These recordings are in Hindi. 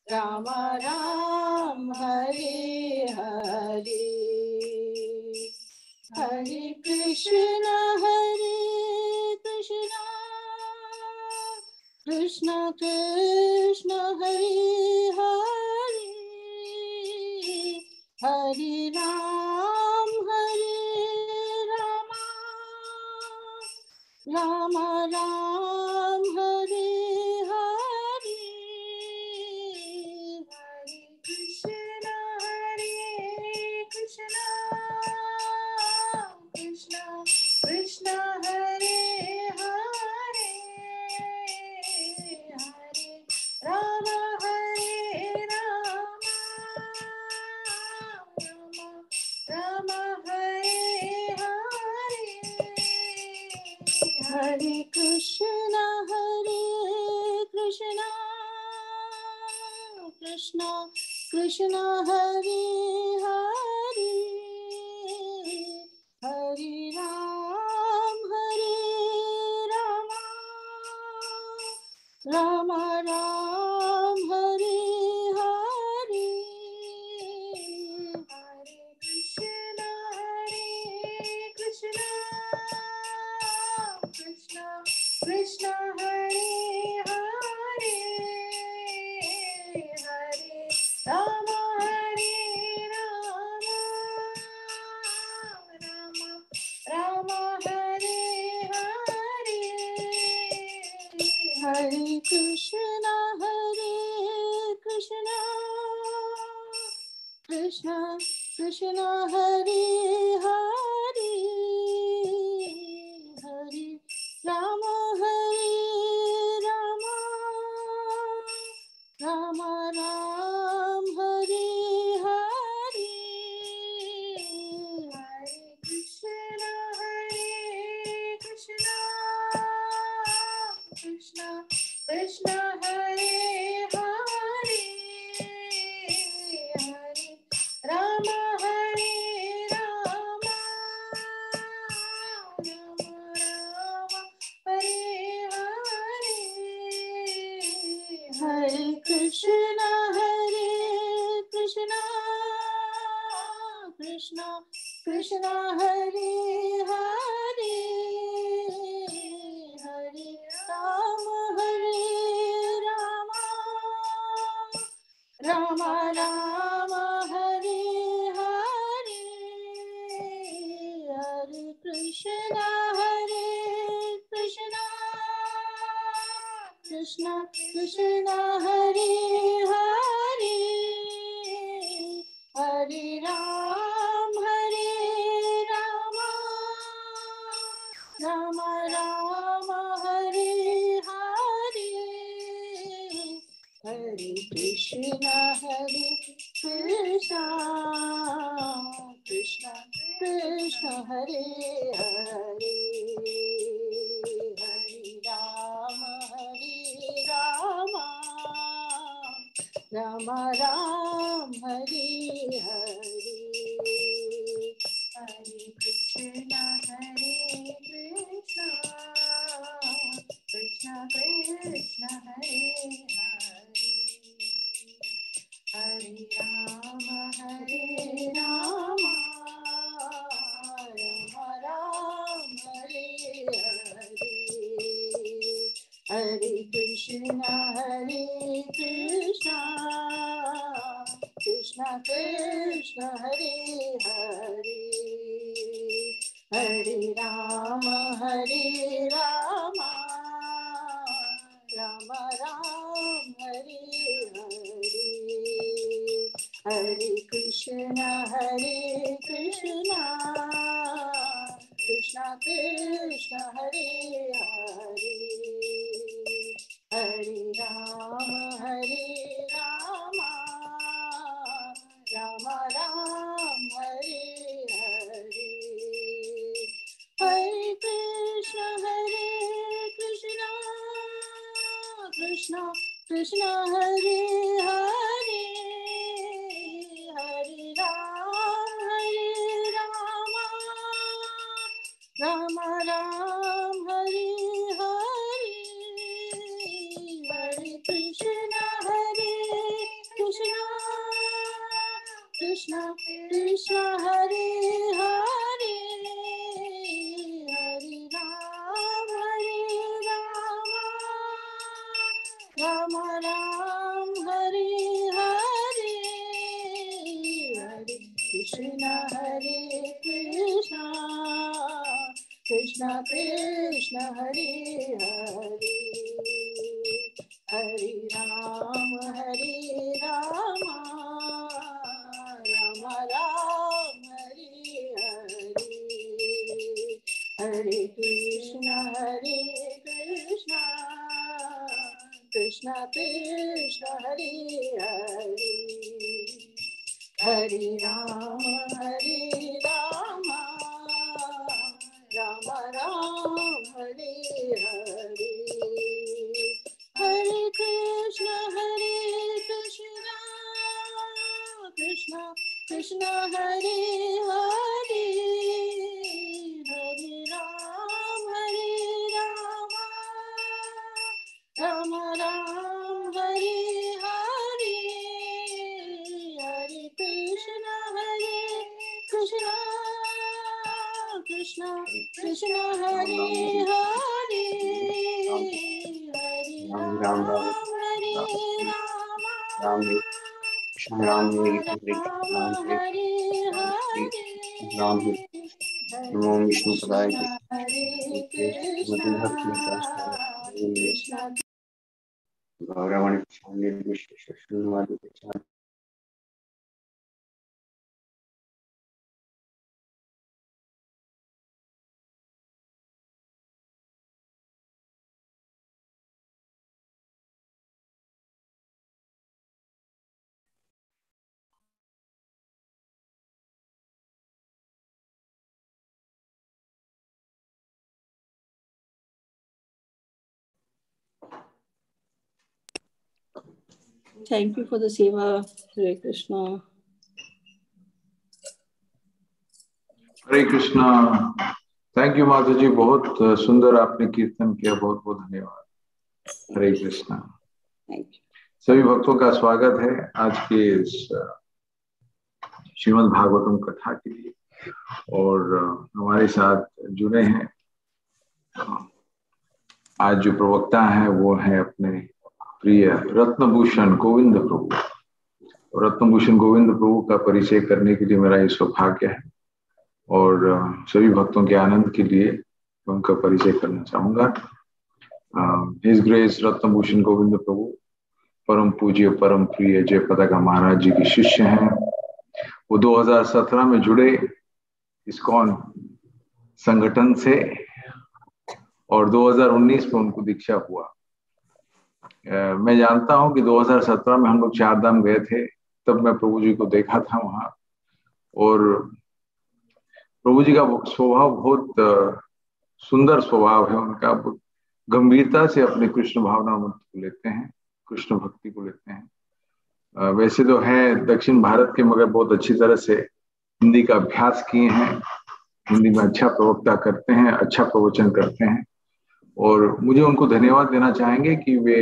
राम राम हरे हरे, हरे कृष्ण कृष्ण कृष्ण हरे हरे, हरे राम राम राम हरे हरे, हरे कृष्ण कृष्ण कृष्ण हरे हरे, हरे राम राम हरे हरे, हरे कृष्ण कृष्ण कृष्ण हरे हरे, हरे राम राम राम हरे हरे, हरे कृष्ण कृष्ण कृष्ण हरे हरे, हरे राम राम हरे हरे, हरे कृष्ण कृष्ण कृष्ण हरे हरे, हरे राम राम राम हरे हरे, हरे कृष्ण कृष्ण कृष्ण हरे हरे, हरे राम राम हरे हरे, हरे कृष्ण कृष्ण कृष्ण हरे हरे, हरे राम राम राम हरे हरे, हरे कृष्ण कृष्ण कृष्ण हरे हरे, हरे राम राम राम हरे हरे, हरे कृष्ण कृष्ण कृष्ण हरे हरे, हरे राम राम राम हरे हरे, हरे कृष्ण कृष्ण कृष्ण हरे हरे, हरे राम राम राम हरे हरे, हरे कृष्ण कृष्ण कृष्ण हरे हरे, हरे राम राम राम हरे हरे, हरे कृष्ण कृष्ण कृष्ण हरे हरे, हरे राम राम राम हरे हरे, हरे कृष्ण कृष्ण कृष्ण हरे हरे, हरे राम राम राम हरे हरे, हरे कृष्ण राम राम हरे हरे हरे कृष्ण कृष्ण कृष्ण हरे हरे हरे राम राम राम हरे हरे हरे कृष्ण कृष्ण कृष्ण हरे हरे हरे राम राम राम हरे हरे हरे कृष्ण कृष्ण कृष्ण हरे हरे हरे राम राम राम हरे हरे हरे कृष्ण कृष्ण कृष्ण हरे हरे हरे राम राम राम राम कृष्ण राम हरे राम हरे राम हरे नमो विष्णु पदाय कृष्ण भक्ति गौरवाणी विश्व Thank you for the seva, Hare Krishna. Hare Krishna. Thank you माता जी, बहुत सुंदर आपने कीर्तन किया, बहुत बहुत धन्यवाद। हरे कृष्णा। सभी भक्तों का स्वागत है आज के इस श्रीमद् भागवतम कथा के लिए, और हमारे साथ जुड़े हैं आज जो प्रवक्ता हैं वो है अपने प्रिय रत्नभूषण गोविंद प्रभु। रत्नभूषण गोविंद प्रभु का परिचय करने के लिए मेरा ये सौभाग्य है, और सभी भक्तों के आनंद के लिए उनका परिचय करना चाहूंगा। हिज ग्रेस रत्नभूषण गोविंद प्रभु परम पूज्य परम प्रिय जय पताका महाराज जी के शिष्य हैं। वो 2017 में जुड़े इस्कॉन संगठन से, और 2019 में उनको दीक्षा हुआ। मैं जानता हूं कि 2017 में हम लोग चार धाम गए थे, तब मैं प्रभु जी को देखा था वहां, और प्रभु जी का स्वभाव बहुत सुंदर स्वभाव है उनका। गंभीरता से अपने कृष्ण भावना मंत्र को लेते हैं, कृष्ण भक्ति को लेते हैं। वैसे तो है दक्षिण भारत के, मगर बहुत अच्छी तरह से हिंदी का अभ्यास किए हैं, हिंदी में अच्छा प्रवक्ता करते हैं, अच्छा प्रवचन करते हैं। और मुझे उनको धन्यवाद देना चाहेंगे कि वे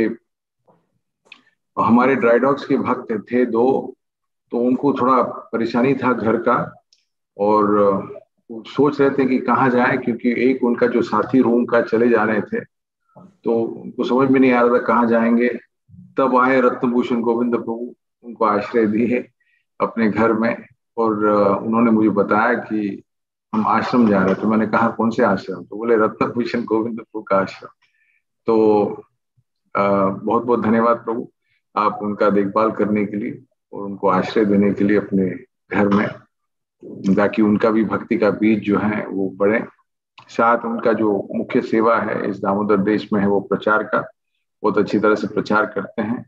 हमारे ड्राई डॉग्स के भक्त थे दो, तो उनको थोड़ा परेशानी था घर का, और सोच रहे थे कि कहाँ जाए, क्योंकि एक उनका जो साथी रूम का चले जा रहे थे, तो उनको समझ में नहीं आ रहा था कहाँ जाएंगे। तब आए रत्नभूषण गोविंद प्रभु, उनको आश्रय दिए अपने घर में, और उन्होंने मुझे बताया कि हम आश्रम जा रहे थे। मैंने कहा कौन से आश्रम? तो बोले रत्नभूषण गोविंद प्रभु का आश्रम। तो बहुत बहुत धन्यवाद प्रभु, आप उनका देखभाल करने के लिए और उनको आश्रय देने के लिए अपने घर में, ताकि उनका भी भक्ति का बीज जो है वो बढ़े। साथ उनका जो मुख्य सेवा है इस दामोदर देश में है, वो प्रचार का बहुत अच्छी तरह से प्रचार करते हैं।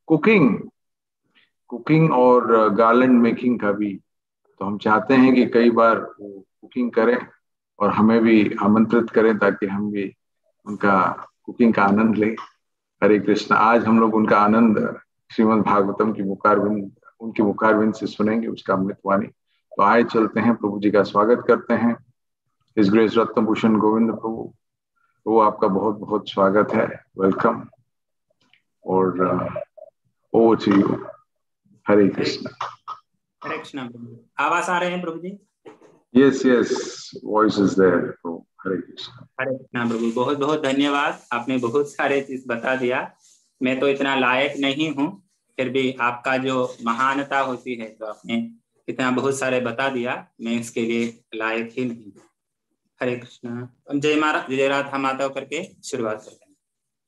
कुकिंग और गार्लैंड मेकिंग का भी, तो हम चाहते हैं कि कई बार वो कुकिंग करें और हमें भी आमंत्रित करें, ताकि हम भी उनका कुकिंग का आनंद लें। हरे कृष्ण। आज हम लोग उनका आनंद श्रीमद् भागवतम की उनकी मुखारविंद से सुनेंगे, उसका अमृतवाणी। तो आए चलते हैं, प्रभु जी का स्वागत करते हैं। इस ग्रेस रत्नभूषण गोविंद प्रभु, वो आपका बहुत बहुत स्वागत है, वेलकम। और over to you. Hare Krishna. Hare Krishna प्रभु। आवाज आ रहे हैं प्रभु जी? यस वॉइस इज देयर प्रभु। हरे कृष्ण। हरे कृष्ण प्रभु। बहुत बहुत धन्यवाद, आपने बहुत सारे चीज बता दिया। मैं तो इतना लायक नहीं हूँ, फिर भी आपका जो महानता होती है तो आपने इतना बहुत सारे बता दिया, मैं इसके लिए लायक ही नहीं। हरे कृष्णा। जय राधा माता करके शुरुआत करते हैं।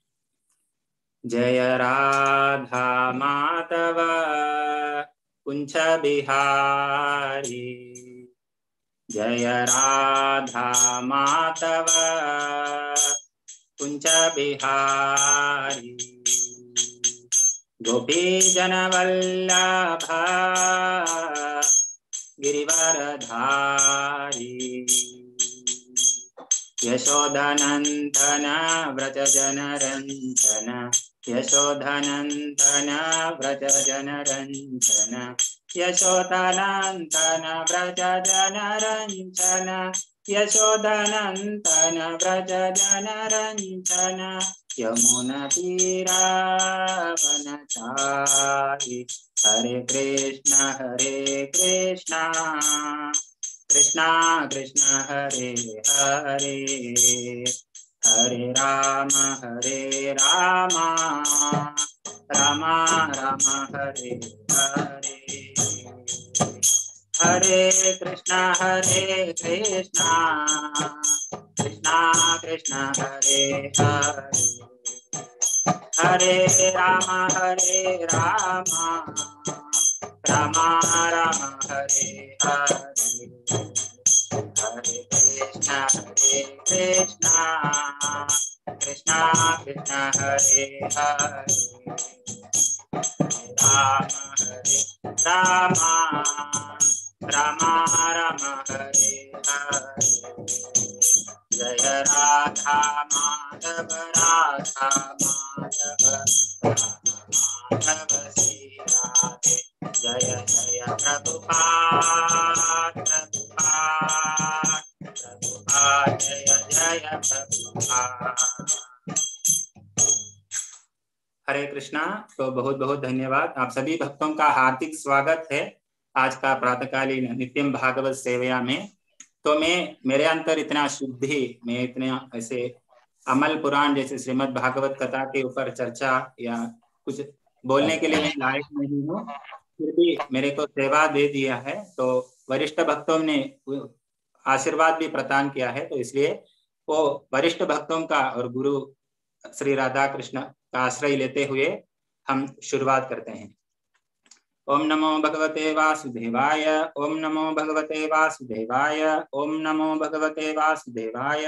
जय राधा माधव कुंज बिहारी, जय राधा माधव कुंज बिहारी, गोपी जन वल्लभ गिरिवरधारी, यशोधनंदन व्रज जन रंजन, यशोधनंदन व्रज जन रंजन, यशोधनंदन व्रज जन रंजन, यशोधनंदन व्रज जन रंजन, यमुना तीरावनचारि, हरे कृष्ण कृष्ण कृष्ण हरे हरे, हरे राम राम राम हरे हरे, हरे कृष्ण कृष्ण कृष्ण हरे हरे, हरे राम राम राम हरे हरे, हरे कृष्ण कृष्ण कृष्ण हरे हरे, राम राम हरे हरे, जय राधा माधव राधा माधव माधव श्री राधे, जय जय प्रभुपाद प्रभुपाद प्रभुपाद, जय जय प्रभुपाद। हरे कृष्णा। तो बहुत बहुत धन्यवाद। आप सभी भक्तों का हार्दिक स्वागत है आज का प्रातःकालीन नित्यम भागवत सेवया में। तो मेरे अंतर इतना शुद्धि, मैं इतना ऐसे अमल पुराण जैसे श्रीमद् भागवत कथा के ऊपर चर्चा या कुछ बोलने के लिए मैं लायक नहीं हूँ, फिर भी मेरे को सेवा दे दिया है। तो वरिष्ठ भक्तों ने आशीर्वाद भी प्रदान किया है, तो इसलिए वो वरिष्ठ भक्तों का और गुरु श्री राधा कृष्ण का आश्रय लेते हुए हम शुरुआत करते हैं। ओम नमो भगवते वासुदेवाय, ओम नमो भगवते वासुदेवाय, ओम नमो भगवते वासुदेवाय।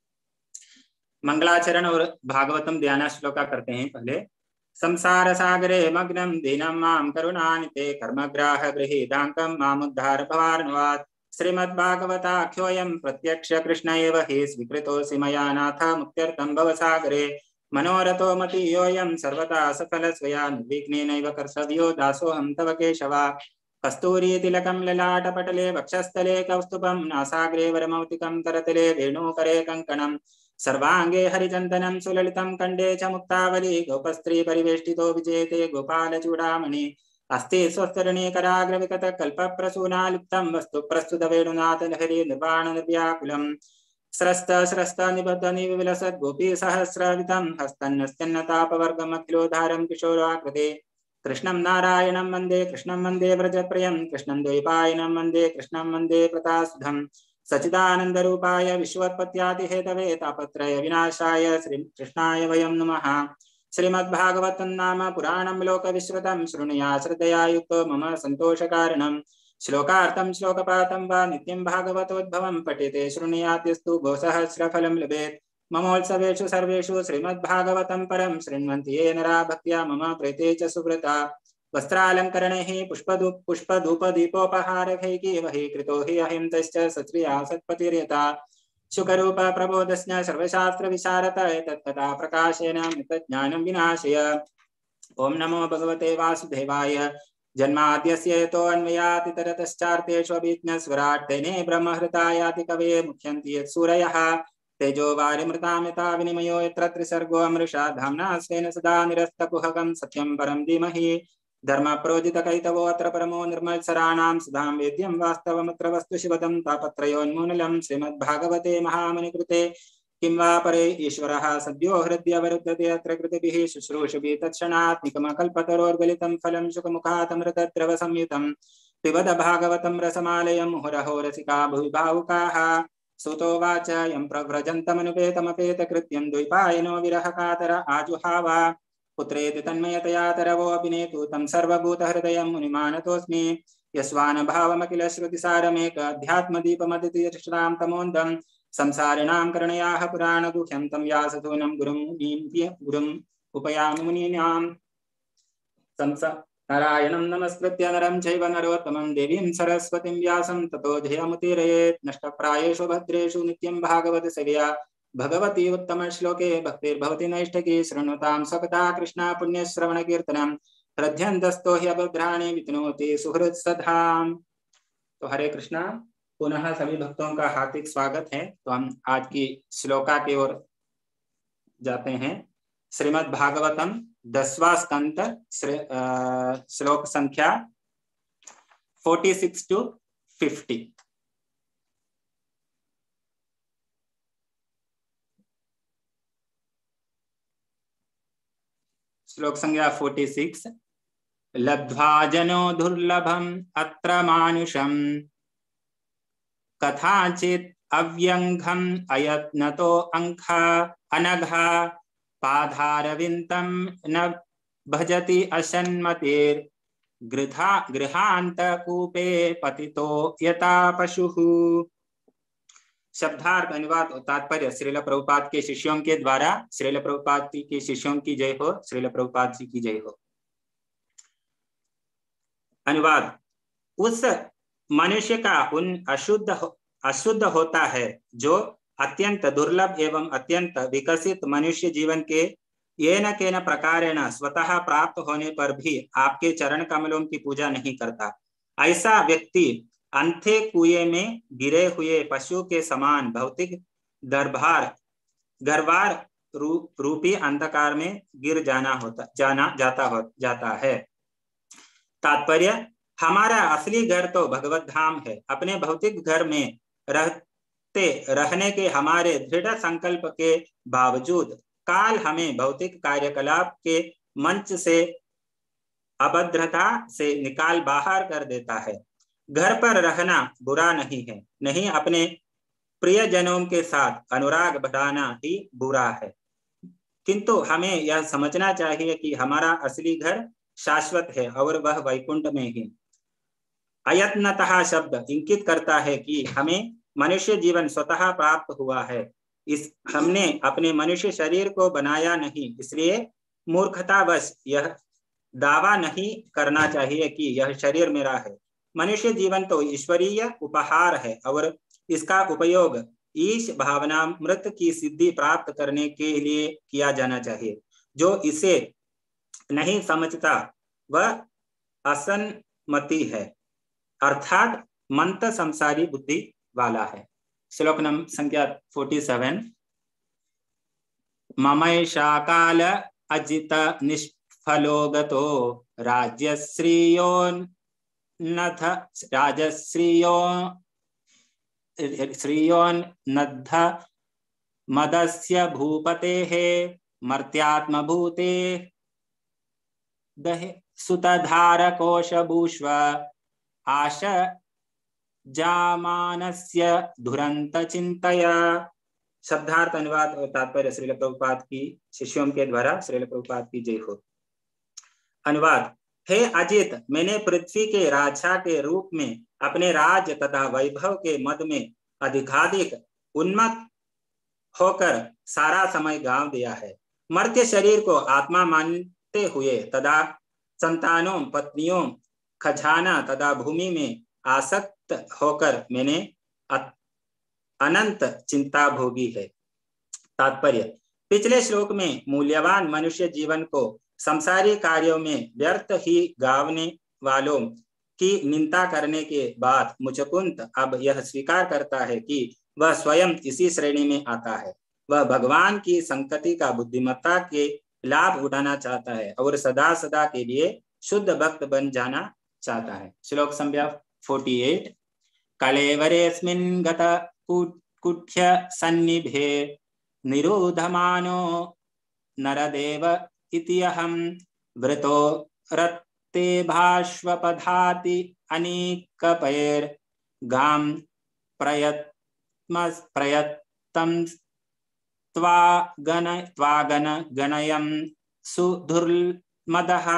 मंगलाचरण और भागवतम ध्यान श्लोका करते हैं पहले। संसार सागरे मग्नं दीनं मां करुणानिते, कर्मग्राह गृहीतांकं मामुद्धार भवार्णवात्। श्रीमद्भागवताख्योऽयं प्रत्यक्ष कृष्ण एव हि स्वीकृतोऽसि मया नाथ मुक्त्यर्थं भवसागरे। मनोरथो मतीयोऽयं सर्वदा सफलस्वया, निर्विघ्नेनैव कर्तव्यो दासोऽहं तव केशव। कस्तूरी तिलकं ललाटपटले वक्षस्थले कौस्तुभं, नासाग्रे वरमौक्तिकं करतले वेणुकरे कङ्कणम्। सर्वांगे हरिचंदनं सुललितं कंडे च मुक्तावली, गोपस्त्री परिवेष्टितो विजेते गोपालचूडामणि। अस्ति स्वस्तरणे कराग्र विकट कल्पप्रसूनालिप्तं, वस्तु प्रस्तुत वेणुनाथ लहरी निर्वाण निर्व्याकुलम्। स्रस्त स्रस्त निबद्ध निविलसद् गोपी सहस्रवितं, हस्तन्नस्तन्नतापवर्गमखिलोद्धारं किशोराकृते। कृष्णं नारायणं वन्दे कृष्णं वन्दे व्रजप्रियं, कृष्णं द्वैपायनं वन्दे कृष्णं वन्दे प्रतासुधम्। सच्चिदानंद रूपाय विश्वोत्पत्त्यादि हेतवे तापत्रय विनाशाय श्री कृष्णाय वयं नमः। श्रीमद्भागवतं नाम पुराणं लोकविश्रुतं, शृणुयात् श्रद्धया युक्तो मम सन्तोषकारणं। श्लोकार्थं श्लोकपाठं वा नित्यं भागवतोद्भवं, पठिते शृणुयात् यस्तु गोसहस्रफलं लभेत्। ममोत्सवेषु सर्वेषु श्रीमद्भागवतं परं, शृण्वन्ति ये नरा भक्त्या मम प्रीते च सुव्रता। वस्त्रालंकरणैः पुष्पधूपदीपोपहारैः वहि कृतो हि अहिं तश्च सत्रिया सत्पतिर्यथा। शुकरूप प्रबोधस्य सर्वशास्त्र विशारद, तत्कथा प्रकाशेन मृतज्ञानं विनाशय। ओम नमो भगवते वासुदेवाय। जन्माद्यस्य यतोऽन्वयात् इतरतश्चार्थेष्वभिज्ञस्वराट्, तेने ब्रह्महृतायाति कवये मुह्यन्ति यत्सूरयः। तेजो वारिमृतां यथा विनिमयो यत्र त्रिसर्गो अमृषा, धाम्ना स्वेन सदा निरस्तकुहकं सत्यं परं धीमहि। धर्म प्रोदित कैतवो अत्र परमो निर्मत्सराणां सुधां, वेद्यं वास्तवमत्र वस्तु शिवदं तापत्रयोन्मूलनं। श्रीमद्भागवते महामुनिकृते किं वा परे ईश्वरः सद्यो हृदयवरुध्यते अत्र कृतिभिः शुश्रूषुभिः तत्क्षणात्मिकं कल्पतरोर्गलितं फलं सुखमुखात् अमृतद्रवसंयुतं पिबद भागवतं रसमालयं मुहुरहो रसिका भुवि भावुकाः सुतोवाच यं प्रव्रजन्तमनुपेतमपेतकृत्यं द्वैपायनो विरहकातर आजुहाव पुत्रेति तन्मयतया तरवोऽपि नेतु तं सर्वभूतहृदयं मुनिमानतोऽस्मि यस्वानुभावमखिल श्रुतिसारमेक अध्यात्मदीपमदितिरक्षरां तमोन्दं संसारिणां करुणयाः पुराणगुह्यं तं व्याससूनं गुरुम् उपयामि मुनीनां नारायणं नमस्कृत्य नरं चैव नरोत्तमं देवीं सरस्वतीं व्यासं ततो जयमुदीरयेत् नष्टप्रायेषु भद्रेषु नित्यं भागवत सेवया भगवती उत्तम श्लोके भक्तिर्भवति नैष्ठिकी शृणुतां स्वकथा कृष्णा पुण्यश्रवण कीर्तनम् हृद्यन्तस्तो ह्यभद्राणि वितनोति सुहृत् सधाम। तो हरे कृष्णा, पुनः सभी भक्तों का हार्दिक स्वागत है। तो हम आज की श्लोका की ओर जाते हैं। श्रीमद् भागवतम 10वां स्कंद श्लोक संख्या 46 to 50। श्लोक संख्या 46। लब्ध्वा जनो दुर्लभम अत्र मानुषम कथाचित अव्यंघम अयत्नतो अंखा अनघा पाधारविंदम न भजति असन्मतिर् गृहांत कूपे पतितो यथा पशुः। शब्दार्थ अनुवाद और तात्पर्य श्रील प्रभुपाद के शिष्यों के द्वारा। श्रील प्रभुपाद के शिष्यों की जय हो, श्रील प्रभुपाद जी की जय हो। अनुवाद। उस मनुष्य का उन अशुद्ध होता है जो अत्यंत दुर्लभ एवं अत्यंत विकसित मनुष्य जीवन के येन केन प्रकारेण स्वतः प्राप्त होने पर भी आपके चरण कमलों की पूजा नहीं करता। ऐसा व्यक्ति अंधे कुएं में गिरे हुए पशु के समान भौतिक गर्भार रूपी अंधकार में गिर जाता है। तात्पर्य। हमारा असली घर तो भगवत धाम है। अपने भौतिक घर में रहने के हमारे दृढ़ संकल्प के बावजूद काल हमें भौतिक कार्यकलाप के मंच से अभद्रता से निकाल बाहर कर देता है। घर पर रहना बुरा नहीं है, नहीं अपने प्रियजनों के साथ अनुराग बढ़ाना ही बुरा है। किंतु हमें यह समझना चाहिए कि हमारा असली घर शाश्वत है और वह वैकुंठ में ही। अयत्नतः शब्द इंगित करता है कि हमें मनुष्य जीवन स्वतः प्राप्त हुआ है। हमने अपने मनुष्य शरीर को बनाया नहीं, इसलिए मूर्खतावश यह दावा नहीं करना चाहिए कि यह शरीर मेरा है। मनुष्य जीवन तो ईश्वरीय उपहार है और इसका उपयोग ईश भावनामृत की सिद्धि प्राप्त करने के लिए किया जाना चाहिए। जो इसे नहीं समझता वह असन्मति है, अर्थात मंत संसारी बुद्धि वाला है। श्लोक नंबर संख्या 47। ममैषा काल अजित निष्फलो गतो श्रियोन्नद्ध मदस्य भूपतेः मर्त्यात्मभूते दहे सुतधारकोशभूष्व आश जामानस्य दुरंत चिंतया। शब्दार्थ अनुवाद और तात्पर्य श्रील प्रभुपाद की शिष्यों के द्वारा। श्रील प्रभुपाद की जय हो। अनुवाद। हे अजित, मैंने पृथ्वी के राजा के रूप में अपने राज्य तथा वैभव के मद में अधिकाधिक उन्मत्त होकर सारा समय गांव दिया है। मर्त्य शरीर को आत्मा मानते हुए तथा संतानों, पत्नियों, खजाना तथा भूमि में आसक्त होकर मैंने अनंत चिंता भोगी है। तात्पर्य। पिछले श्लोक में मूल्यवान मनुष्य जीवन को संसारी कार्यों में व्यर्थ ही गावने वालों की निंदा करने के बाद मुचकुंद अब यह स्वीकार करता है कि वह स्वयं इसी श्रेणी में आता है। वह भगवान की संगति का बुद्धिमत्ता के लाभ उठाना चाहता है और सदा सदा के लिए शुद्ध भक्त बन जाना चाहता है। श्लोक संख्या 48। कलेवरेस्मिन् गत कुठ्य सन्निभे निरुधमानो नरदेव इति अहं वृतो रत्ते भाष्वपधाति अनीकपैर् गां प्रयत्तं त्वागन गणयं सुधुर्मदः।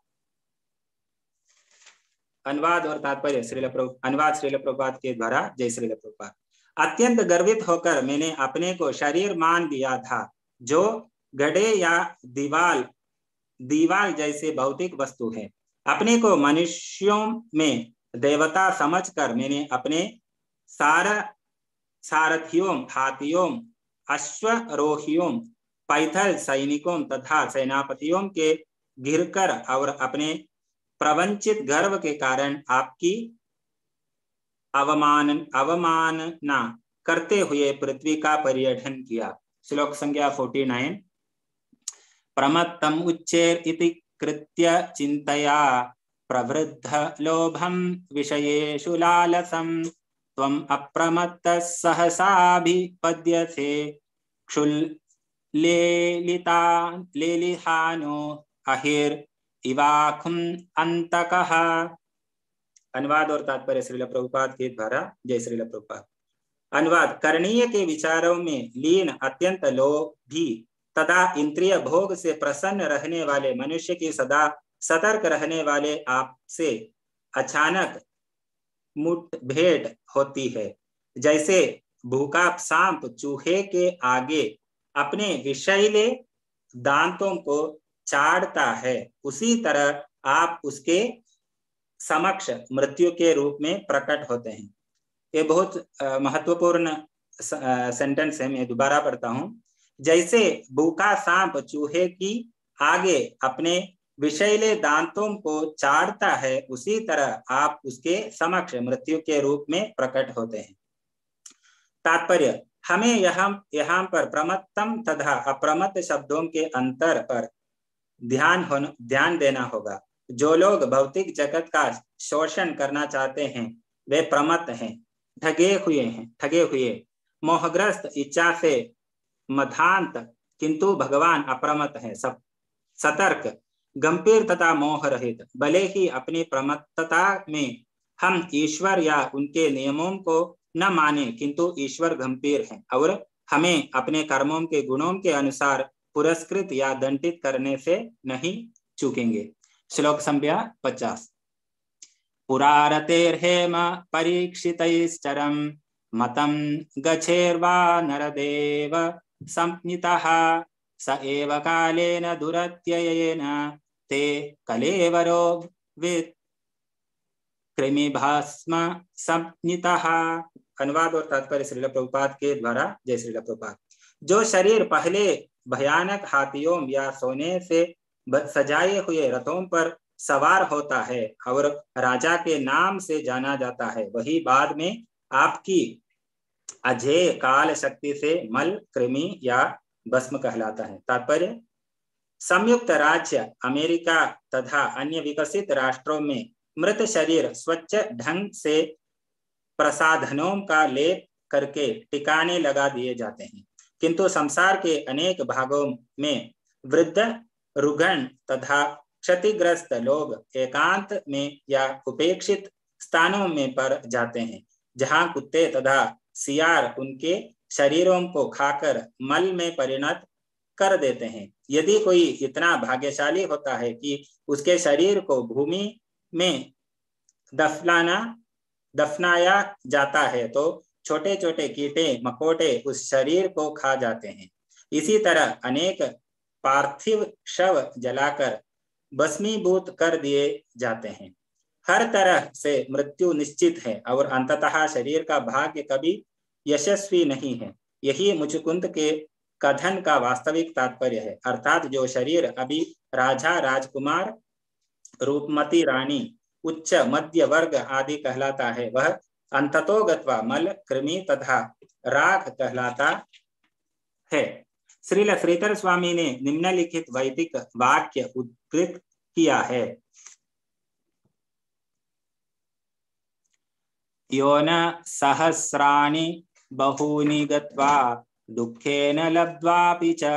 अनुवाद और तात्पर्य अनुवाद श्रील प्रभुपाद के द्वारा। जय श्रील प्रभुपाद। अत्यंत गर्वित होकर मैंने अपने को शरीर मान लिया था जो गड्ढे या दीवाल जैसे भौतिक वस्तु है। अपने को मनुष्यों में देवता समझकर मैंने अपने सारथियों, हाथियों, अश्वरोहियों, पैदल सैनिकों तथा सेनापतियों के घिरकर और अपने प्रवंचित गर्व के कारण आपकी अवमानना करते हुए पृथ्वी का पर्यटन किया। श्लोक संख्या 49। प्रमत्तम उच्चेर इति कृत्य चिंतया प्रवृद्ध लोभम विषयेषु लालसम त्वम् अप्रमत्तः सहसाभिपद्यते क्षुल्लेलिहानो अहिर इवाखुम अंतकः। अनुवाद और तात्पर्य श्रील प्रभुपाद के द्वारा। जय श्रील प्रभुपाद। अनुवाद। करणीय के विचारों में लीन अत्यंत लोभी तथा इंद्रिय भोग से प्रसन्न रहने वाले मनुष्य की सदा सतर्क रहने वाले आपसे अचानक मुठभेड़ होती है। जैसे भूखा सांप चूहे के आगे अपने विषैले दांतों को चाटता है, उसी तरह आप उसके समक्ष मृत्यु के रूप में प्रकट होते हैं। ये बहुत महत्वपूर्ण सेंटेंस है, मैं दोबारा पढ़ता हूं। जैसे भूखा सांप चूहे की आगे अपने विषैले दांतों को चाटता है, उसी तरह आप उसके समक्ष मृत्यु के रूप में प्रकट होते हैं। तात्पर्य। हमें यहाँ पर प्रमत्तम तथा अप्रमत्त शब्दों के अंतर पर ध्यान देना होगा। जो लोग भौतिक जगत का शोषण करना चाहते हैं वे प्रमत्त हैं, ठगे हुए मोहग्रस्त इच्छा से मधांत, किंतु भगवान अप्रमत्त है, सतर्क, गंभीर तथा मोह रहित। भले ही अपनी प्रमत्तता में हम ईश्वर या उनके नियमों को न माने, किंतु ईश्वर गंभीर है और हमें अपने कर्मों के गुणों के अनुसार पुरस्कृत या दंडित करने से नहीं चूकेंगे। श्लोक संख्या 50। पुरारतेर्हेम परीक्षितैश्चरं मतं गच्छेर्वा नरदेव संज्ञितः स एव कालेन दुरत्ययेन ते कलेवरो वित् कृमिभस्म संज्ञितः। अनुवाद और तात्पर्य श्रील प्रभुपाद के द्वारा। जय श्रील प्रभुपाद। जो शरीर पहले भयानक हाथियों या सोने से सजाए हुए रथों पर सवार होता है और राजा के नाम से जाना जाता है, वही बाद में आपकी अजेय काल शक्ति से मल, कृमि या भस्म कहलाता है। तात्पर्य। संयुक्त राज्य अमेरिका तथा अन्य विकसित राष्ट्रों में मृत शरीर स्वच्छ ढंग से प्रसाधनों का लेप करके टिकाने लगा दिए जाते हैं, किंतु संसार के अनेक भागों में वृद्ध, रुग्ण तथा क्षतिग्रस्त लोग एकांत में या उपेक्षित स्थानों में पर जाते हैं, जहां कुत्ते तथा सियार उनके शरीरों को खाकर मल में परिणत कर देते हैं। यदि कोई इतना भाग्यशाली होता है कि उसके शरीर को भूमि में दफनाया जाता है, तो छोटे छोटे कीटे मकोड़े उस शरीर को खा जाते हैं। इसी तरह अनेक पार्थिव शव जलाकर भस्मीभूत कर दिए जाते हैं। हर तरह से मृत्यु निश्चित है और अंततः शरीर का भाग्य कभी यशस्वी नहीं है। यही मुचुकुंद के कथन का वास्तविक तात्पर्य है। अर्थात जो शरीर अभी राजा, राजकुमार, रूपमती रानी, उच्च मध्य वर्ग आदि कहलाता है, वह अंततोगत्वा मल, कृमि तथा राख कहलाता है। श्रील श्रीधर स्वामी ने निम्नलिखित वैदिक वाक्य उद्धृत किया है। यो न सहस्राणि बहूनि गत्वा दुःखेन लब्ध्वापि च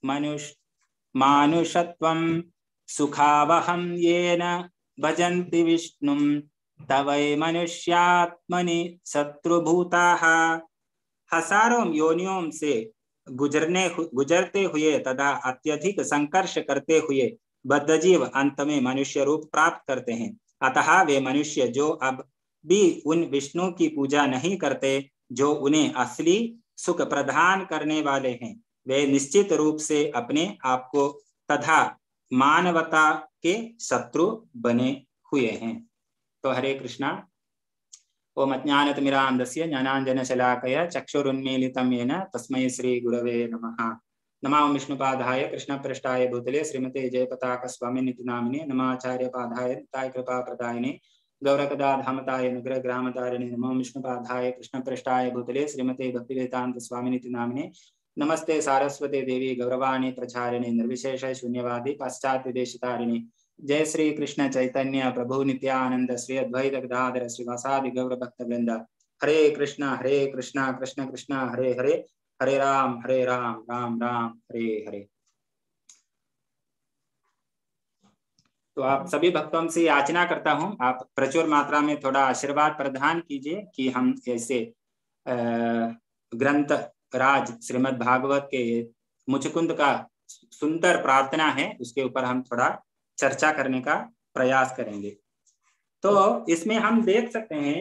मानुषत्वं सुखावहं येन भजन्ति विष्णुं तवै मनुष्यात्मनि शत्रुभूताः। हजारों योनियों से गुजरते हुए तथा अत्यधिक संघर्ष करते हुए बद्धजीव अंत में मनुष्य रूप प्राप्त करते हैं। अतः वे मनुष्य जो अब भी उन विष्णु की पूजा नहीं करते जो उन्हें असली सुख प्रदान करने वाले हैं, वे निश्चित रूप से अपने आप को तथा मानवता के शत्रु बने हुए हैं। तो हरे कृष्णा। ओम अज्ञानतिमिरान्धस्य ज्ञानाञ्जनशलाकया चक्षुरुन्मीलितं येन तस्मै श्री गुरवे नमः। नमो विष्णुपादाय कृष्णपृष्ठाय भूतले श्रीमते जयपताकस्वामिनिति नामिने नमाचार्यपादाय ताय कृपाप्रदायिने गौरकदाधामताय अनुग्रहग्रामतारिणे नमो विष्णुपादाय कृष्णपृष्ठाय भूतले श्रीमते भक्तिवेदांत स्वामिनिति नामिने नमस्ते सारस्वते देवी गौरवाणी प्रचारिणे निर्विशेष शून्यवादी पाश्चात्य जय श्री कृष्ण चैतन्य प्रभु नित्यानंद श्री अद्वैत गदाधर श्रीवासादि गौर भक्त वृंद। हरे कृष्ण कृष्ण कृष्ण हरे हरे, हरे राम राम राम हरे हरे। तो आप सभी भक्तों से याचना करता हूं, आप प्रचुर मात्रा में थोड़ा आशीर्वाद प्रदान कीजिए कि हम ऐसे ग्रंथ राज श्रीमद् भागवत के मुचकुंद का सुंदर प्रार्थना है, उसके ऊपर हम थोड़ा चर्चा करने का प्रयास करेंगे। तो इसमें हम देख सकते हैं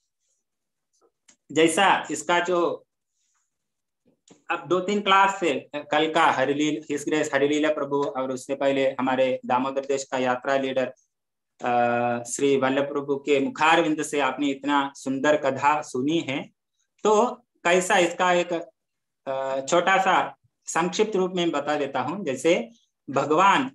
जैसा इसका जो अब 2-3 क्लास से कल का हिज ग्रेस हरिलीला प्रभु और उससे पहले हमारे दामोदर देश का यात्रा लीडर श्री वल्लभ प्रभु के मुखारविंद से आपने इतना सुंदर कथा सुनी है। तो कैसा इसका एक छोटा सा संक्षिप्त रूप में बता देता हूं। जैसे भगवान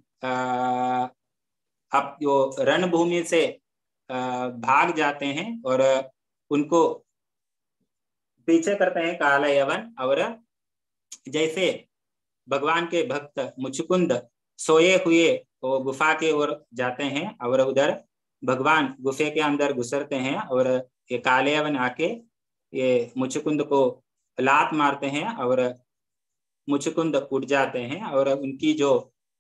अब जो रणभूमि से भाग जाते हैं और उनको पीछे करते हैं काला यवन, और जैसे भगवान के भक्त मुचुकुंद सोए हुए वो गुफा के ओर जाते हैं और उधर भगवान गुफे के अंदर घुसरते हैं और ये काले यवन आके ये मुचुकुंद को लात मारते हैं और मुचुकुंद उठ जाते हैं और उनकी जो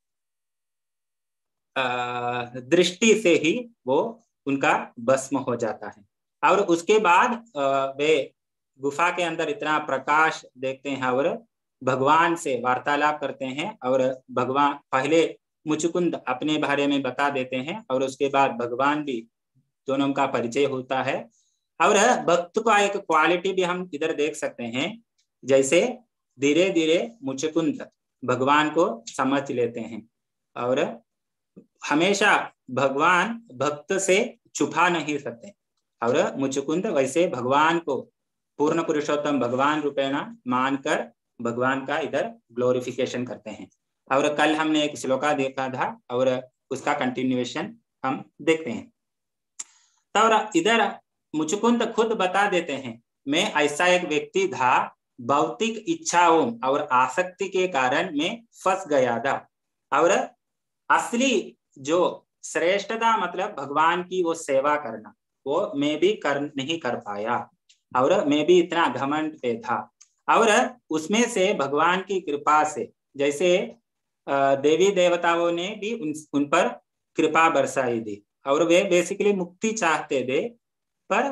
दृष्टि से ही वो उनका भस्म हो जाता है। और उसके बाद वे गुफा के अंदर इतना प्रकाश देखते हैं और भगवान से वार्तालाप करते हैं और भगवान पहले मुचुकुंद अपने बारे में बता देते हैं और उसके बाद भगवान भी, दोनों का परिचय होता है। और भक्त का एक क्वालिटी भी हम इधर देख सकते हैं, जैसे धीरे धीरे मुचुकुंद भगवान को समझ लेते हैं और हमेशा भगवान भक्त से छुपा नहीं सकते। और मुचुकुंद वैसे भगवान को पूर्ण पुरुषोत्तम भगवान रूपेण मानकर भगवान का इधर ग्लोरिफिकेशन करते हैं। और कल हमने एक श्लोका देखा था और उसका कंटिन्यूएशन हम देखते हैं। तो इधर मुचुकुंद खुद बता देते हैं, मैं ऐसा एक व्यक्ति था, भौतिक इच्छाओं और आसक्ति के कारण मैं फंस गया था और असली जो श्रेष्ठता मतलब भगवान की वो सेवा करना वो मैं भी नहीं कर पाया और मैं भी इतना घमंड पे था। और उसमें से भगवान की कृपा से जैसे देवी देवताओं ने भी उन पर कृपा बरसाई दी और वे बेसिकली मुक्ति चाहते थे, पर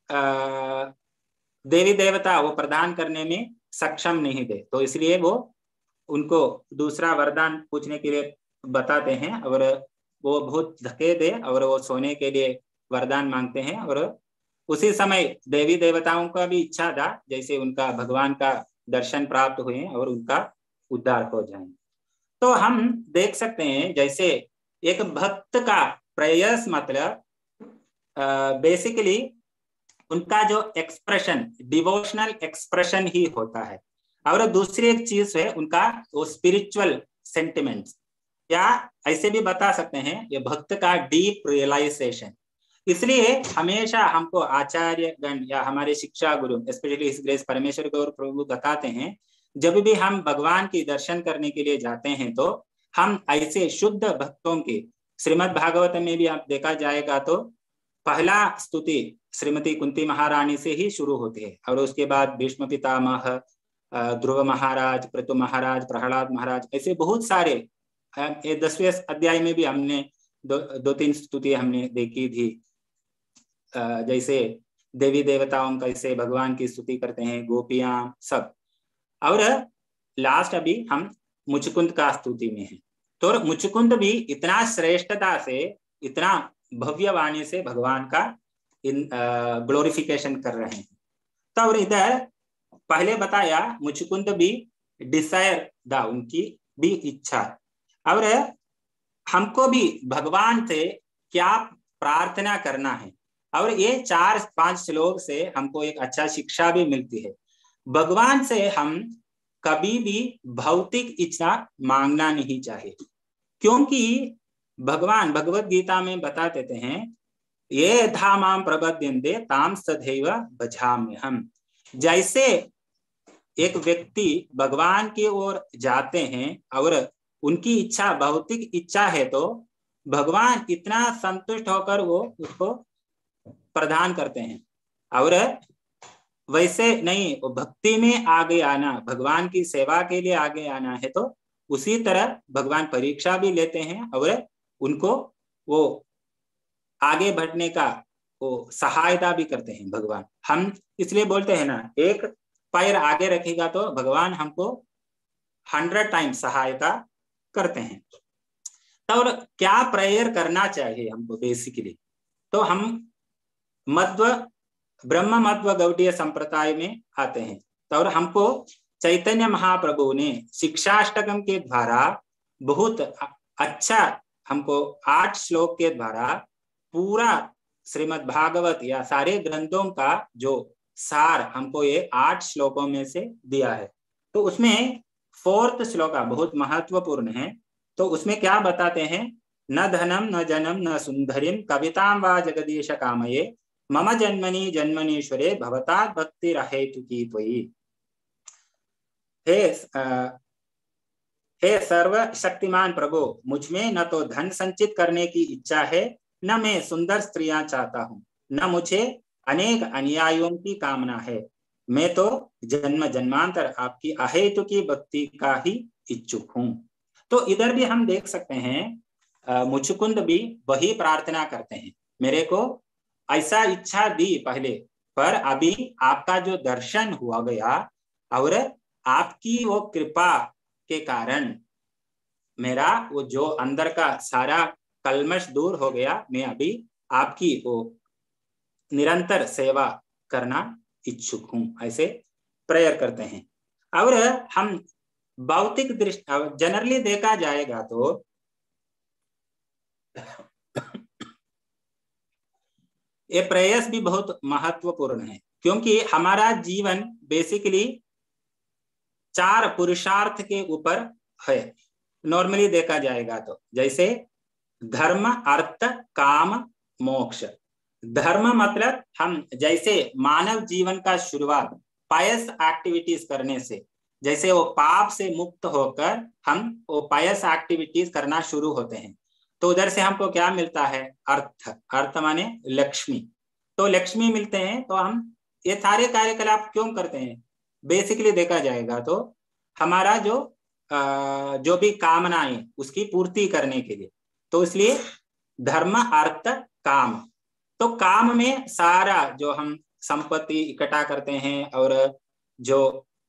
देवी देवता वो प्रदान करने में सक्षम नहीं थे, तो इसलिए वो उनको दूसरा वरदान पूछने के लिए बताते हैं और वो बहुत धके थे और वो सोने के लिए वरदान मांगते हैं। और उसी समय देवी देवताओं का भी इच्छा था जैसे उनका भगवान का दर्शन प्राप्त हुए और उनका उद्धार हो जाए। तो हम देख सकते हैं जैसे एक भक्त का प्रयास मतलब बेसिकली उनका जो एक्सप्रेशन डिवोशनल एक्सप्रेशन ही होता है। और दूसरी एक चीज है उनका वो स्पिरिचुअल सेंटिमेंट्स, या ऐसे भी बता सकते हैं ये भक्त का डीप रियलाइजेशन। इसलिए हमेशा हमको आचार्य गण या हमारे शिक्षा गुरु स्पेशली हिज ग्रेस परमेश्वर गौर प्रभु बताते हैं, जब भी हम भगवान के दर्शन करने के लिए जाते हैं तो हम ऐसे शुद्ध भक्तों के श्रीमद् भागवत में भी आप देखा जाएगा तो पहला स्तुति श्रीमती कुंती महारानी से ही शुरू होती है और उसके बाद भीष्म पितामह ध्रुव महाराज, पृथु महाराज, प्रहलाद महाराज, ऐसे बहुत सारे 10वें अध्याय में भी हमने दो तीन स्तुति हमने देखी थी। जैसे देवी देवताओं कैसे भगवान की स्तुति करते हैं, गोपियां सब। और लास्ट अभी हम मुचकुंद का स्तुति में है। तो मुचकुंद भी इतना श्रेष्ठता से, इतना भव्य वाणी से भगवान का ग्लोरिफिकेशन कर रहे हैं। तो और इधर पहले बताया मुचकुंद भी डिजायर था, उनकी भी इच्छा। और हमको भी भगवान से क्या प्रार्थना करना है, और ये 4-5 श्लोक से हमको एक अच्छा शिक्षा भी मिलती है। भगवान से हम कभी भी भौतिक इच्छा मांगना नहीं चाहिए, क्योंकि भगवान भगवत गीता में बता देते हैं, ये यथा माम प्रपद्यन्ते ताम सदैव भजाम्यहम्। जैसे एक व्यक्ति भगवान की ओर जाते हैं और उनकी इच्छा भौतिक इच्छा है, तो भगवान इतना संतुष्ट होकर वो उसको प्रदान करते हैं। और वैसे नहीं, वो भक्ति में आगे आना, भगवान की सेवा के लिए आगे आना है, तो उसी तरह भगवान परीक्षा भी लेते हैं और उनको वो आगे बढ़ने का वो सहायता भी करते हैं भगवान। हम इसलिए बोलते हैं ना, एक पैर आगे रखेगा तो भगवान हमको 100 टाइम्स सहायता करते हैं। तो क्या प्रेयर करना चाहिए हमको बेसिकली, तो हम ब्रह्म मध्व गौड़ीय संप्रदाय में आते हैं। तो और हमको चैतन्य महाप्रभु ने शिक्षाष्टकम के द्वारा बहुत अच्छा, हमको 8 श्लोक के द्वारा पूरा श्रीमद् भागवत या सारे ग्रंथों का जो सार हमको ये 8 श्लोकों में से दिया है। तो उसमें 4th श्लोक बहुत महत्वपूर्ण है। तो उसमें क्या बताते हैं, न धनम न जनम न सुंदरीम कवितां वा जगदीश कामये मम जन्मनि जन्मनीश्वरे भवतात् भक्ति रहेतुकी त्वयि। हे सर्वशक्तिमान प्रभु, मुझमें न तो धन संचित करने की इच्छा है, न मैं सुंदर स्त्रियां चाहता हूँ, न मुझे अनेक अनुयायियों की कामना है। मैं तो जन्म जन्मांतर आपकी अहेतुकी भक्ति का ही इच्छुक हूँ। तो इधर भी हम देख सकते हैं मुचुकुंद भी वही प्रार्थना करते हैं, मेरे को ऐसा इच्छा दी पहले, पर अभी आपका जो दर्शन हुआ गया और आपकी वो कृपा के कारण मेरा वो जो अंदर का सारा कलमश दूर हो गया, मैं अभी आपकी वो निरंतर सेवा करना इच्छुक हूँ, ऐसे प्रेयर करते हैं। और हम भौतिक दृष्टि जनरली देखा जाएगा तो ये प्रेयर्स भी बहुत महत्वपूर्ण है, क्योंकि हमारा जीवन बेसिकली 4 पुरुषार्थ के ऊपर है। नॉर्मली देखा जाएगा तो जैसे धर्म, अर्थ, काम, मोक्ष। धर्म मतलब हम जैसे मानव जीवन का शुरुआत पायस एक्टिविटीज करने से, जैसे वो पाप से मुक्त होकर हम वो पायस एक्टिविटीज करना शुरू होते हैं, तो उधर से हमको क्या मिलता है, अर्थ। अर्थ माने लक्ष्मी। तो लक्ष्मी मिलते हैं, तो हम ये सारे कार्यकलाप क्यों करते हैं, बेसिकली देखा जाएगा तो हमारा जो भी कामनाएं उसकी पूर्ति करने के लिए। तो इसलिए धर्म, अर्थ, काम। तो काम में सारा जो हम संपत्ति इकट्ठा करते हैं और जो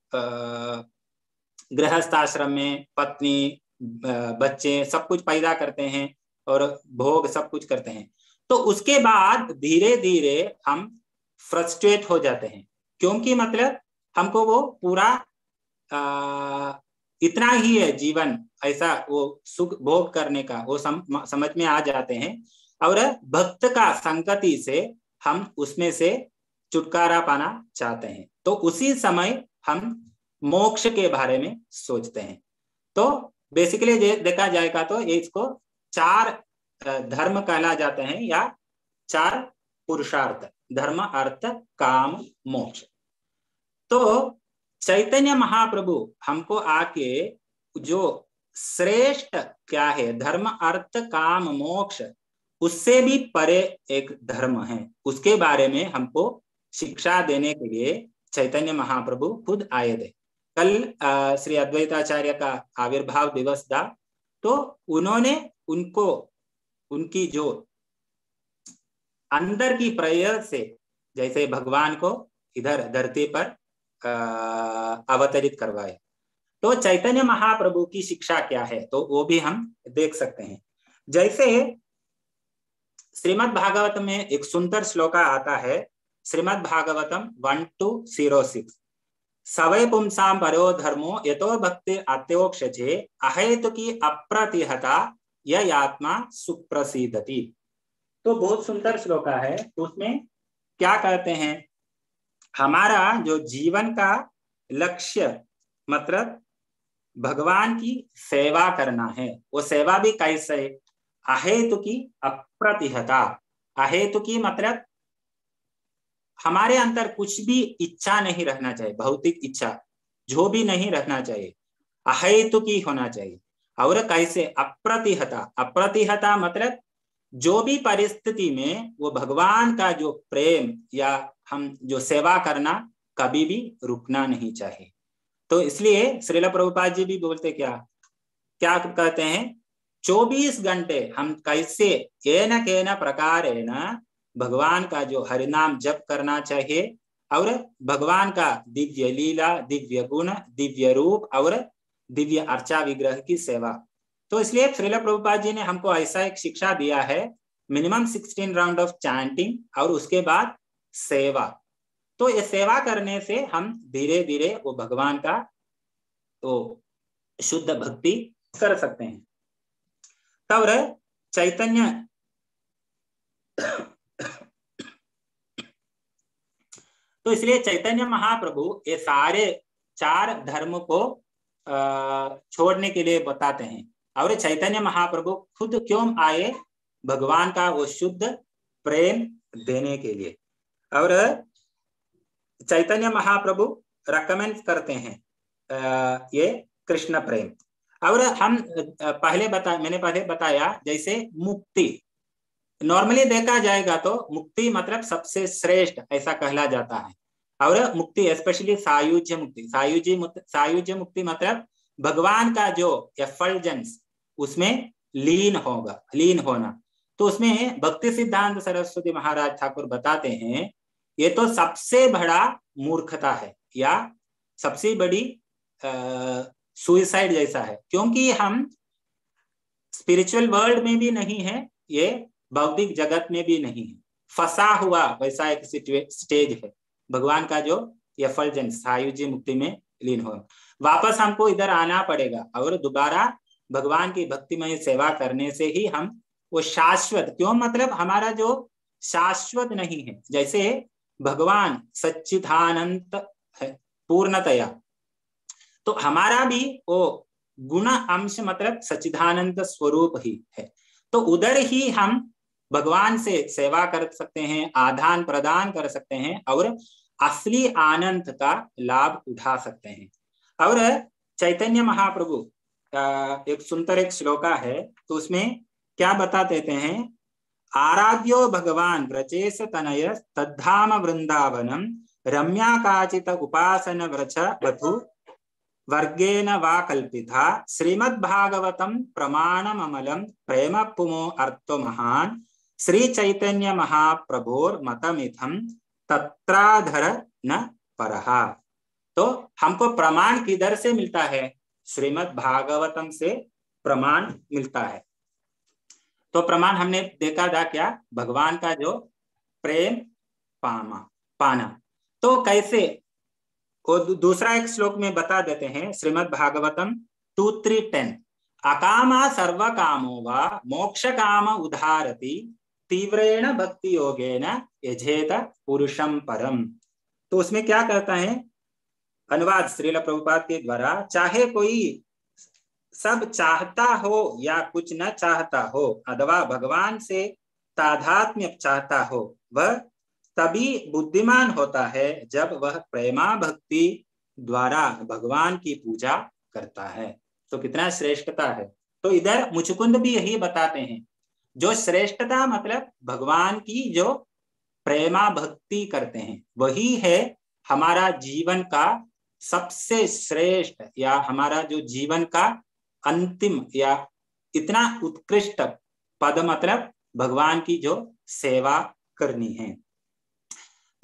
गृहस्थ आश्रम में पत्नी बच्चे सब कुछ पैदा करते हैं और भोग सब कुछ करते हैं, तो उसके बाद धीरे धीरे हम फ्रस्ट्रेट हो जाते हैं, क्योंकि मतलब हमको वो पूरा इतना ही है जीवन, ऐसा वो सुख भोग करने का वो समझ में आ जाते हैं। और भक्त का संगति से हम उसमें से छुटकारा पाना चाहते हैं, तो उसी समय हम मोक्ष के बारे में सोचते हैं। तो बेसिकली देखा जाएगा तो ये इसको 4 धर्म कहला जाते हैं, या 4 पुरुषार्थ, धर्म, अर्थ, काम, मोक्ष। तो चैतन्य महाप्रभु हमको आके जो श्रेष्ठ क्या है, धर्म, अर्थ, काम, मोक्ष, उससे भी परे एक धर्म है, उसके बारे में हमको शिक्षा देने के लिए चैतन्य महाप्रभु खुद आए थे। कल श्री अद्वैताचार्य का आविर्भाव दिवस था, तो उन्होंने उनको उनकी जो अंदर की प्रेयर से जैसे भगवान को इधर धरती पर अवतरित करवाए। तो चैतन्य महाप्रभु की शिक्षा क्या है, तो वो भी हम देख सकते हैं। जैसे श्रीमद् भागवत में एक सुंदर श्लोका आता है, श्रीमद् भागवतम 1-06, सवै पुंसां परो धर्मो यतो भक्ति अत्योक्षजे अहेतुकी अप्रतिहता यत्मा सुप्रसिद्धति। तो बहुत सुंदर श्लोका है। तो उसमें क्या कहते हैं, हमारा जो जीवन का लक्ष्य मतलब भगवान की सेवा करना है। वो सेवा भी कैसे, अहेतुकी अप्रतिहता। अहेतुकी मतलब हमारे अंदर कुछ भी इच्छा नहीं रहना चाहिए, भौतिक इच्छा जो भी नहीं रहना चाहिए, अहेतुकी होना चाहिए। और कैसे, अप्रतिहता। अप्रतिहता मतलब जो भी परिस्थिति में वो भगवान का जो प्रेम या हम जो सेवा करना कभी भी रुकना नहीं चाहिए। तो इसलिए श्रील प्रभुपाद जी भी बोलते क्या क्या कहते हैं, 24 घंटे हम कैसे केन केन प्रकारेण भगवान का जो हरिनाम जप करना चाहिए और भगवान का दिव्य लीला, दिव्य गुण, दिव्य रूप और दिव्य अर्चा विग्रह की सेवा। तो इसलिए श्रील प्रभुपाद जी ने हमको ऐसा एक शिक्षा दिया है, मिनिमम 16 राउंड ऑफ चैंटिंग और उसके बाद सेवा। तो ये सेवा करने से हम धीरे धीरे वो भगवान का तो शुद्ध भक्ति कर सकते हैं। तब चैतन्य तो इसलिए चैतन्य महाप्रभु ये सारे 4 धर्म को छोड़ने के लिए बताते हैं। और चैतन्य महाप्रभु खुद क्यों आए, भगवान का वो शुद्ध प्रेम देने के लिए। और चैतन्य महाप्रभु रेकमेंड करते हैं ये कृष्ण प्रेम। और हम मैंने पहले बताया जैसे मुक्ति नॉर्मली देखा जाएगा तो मुक्ति मतलब सबसे श्रेष्ठ ऐसा कहला जाता है। और मुक्ति स्पेशली सायुज्य मुक्ति, सायुज्य मुक्ति मतलब भगवान का जो एफल्जेंस उसमें लीन होना। तो उसमें भक्ति सिद्धांत सरस्वती महाराज ठाकुर बताते हैं ये तो सबसे बड़ा मूर्खता है या सबसे बड़ी सुइसाइड जैसा है, क्योंकि हम स्पिरिचुअल वर्ल्ड में भी नहीं है, ये भौतिक जगत में भी नहीं है, फंसा हुआ वैसा एक स्टेज है। भगवान का जो एफल्जेंस सायुज्य मुक्ति में लीन हो, वापस हमको इधर आना पड़ेगा और दोबारा भगवान की भक्तिमय सेवा करने से ही हम वो शाश्वत, क्यों मतलब हमारा जो शाश्वत नहीं है, जैसे भगवान सच्चिदानंद है पूर्णतया, तो हमारा भी वो गुण अंश मतलब सच्चिदानंद स्वरूप ही है। तो उधर ही हम भगवान से सेवा कर सकते हैं, आदान प्रदान कर सकते हैं और असली आनंद का लाभ उठा सकते हैं। और चैतन्य महाप्रभु एक सुंदर एक श्लोका है, तो उसमें क्या बता देते हैं, आराध्यो भगवान व्रजेश तनय तद्धाम वृंदावनम रम्या काचित उपासन व्रज वधु वर्गेन वा कल्पिता श्रीमद्भागवतम प्रमाणममलं प्रेम पुमो अर्थो महान श्री चैतन्य महाप्रभोर मतमिथम तत्राधर न परहा। तो हमको प्रमाण किधर से मिलता है, श्रीमद्भागवतम से प्रमाण मिलता है। तो प्रमाण हमने देखा था क्या, भगवान का जो प्रेम पाना। तो कैसे, वो दूसरा एक श्लोक में बता देते हैं, श्रीमद् भागवतम 2:3-10, अकामा सर्व कामो वा मोक्ष काम उदारति तीव्रेण भक्ति योगेन यजेत पुरुषम परम। तो उसमें क्या कहता है, अनुवाद श्रील प्रभुपाद के द्वारा, चाहे कोई सब चाहता हो या कुछ न चाहता हो अथवा भगवान से तादात्म्य चाहता हो, वह तभी बुद्धिमान होता है जब वह प्रेमा भक्ति द्वारा भगवान की पूजा करता है। तो कितना श्रेष्ठता है। तो इधर मुचुकुंद भी यही बताते हैं, जो श्रेष्ठता मतलब भगवान की जो प्रेमा भक्ति करते हैं वही है हमारा जीवन का सबसे श्रेष्ठ या हमारा जो जीवन का अंतिम या इतना उत्कृष्ट पद मतलब भगवान की जो सेवा करनी है। तो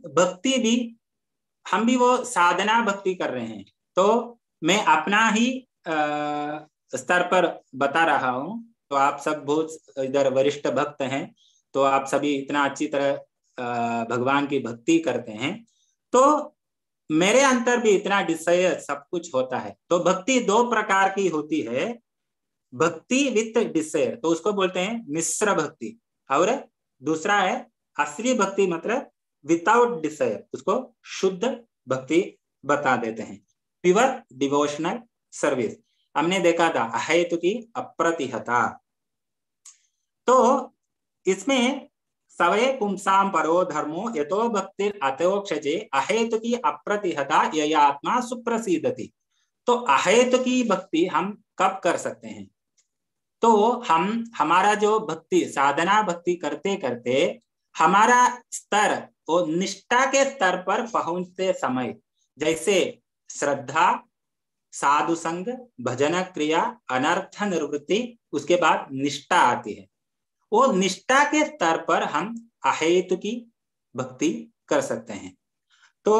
हम भी वो साधना भक्ति कर रहे हैं। तो मैं अपना ही स्तर पर बता रहा हूं। तो आप सब बहुत इधर वरिष्ठ भक्त हैं, तो आप सभी इतना अच्छी तरह भगवान की भक्ति करते हैं। तो मेरे अंदर भी इतना डिजायर सब कुछ होता है। तो भक्ति दो प्रकार की होती है, भक्ति विथ डिजायर, तो उसको बोलते हैं मिश्र भक्ति, और दूसरा है असली भक्ति मतलब विदाउट डिजायर, उसको शुद्ध भक्ति बता देते हैं, प्योर डिवोशनल सर्विस। हमने देखा था अहेतु की अप्रतिहता। तो इसमें सवये पुंसाम परो धर्मो यतो भक्ति अतोक्षजे अहेतु की अप्रतिहता ययात्मा सुप्रसिद्धति। तो अहेतु की भक्ति हम कब कर सकते हैं? तो हमारा जो भक्ति साधना भक्ति करते करते हमारा स्तर वो निष्ठा के स्तर पर पहुंचते समय, जैसे श्रद्धा, साधु संग, भजन क्रिया, अनर्थ निवृत्ति, उसके बाद निष्ठा आती है। वो निष्ठा के स्तर पर हम अहेतु की भक्ति कर सकते हैं। तो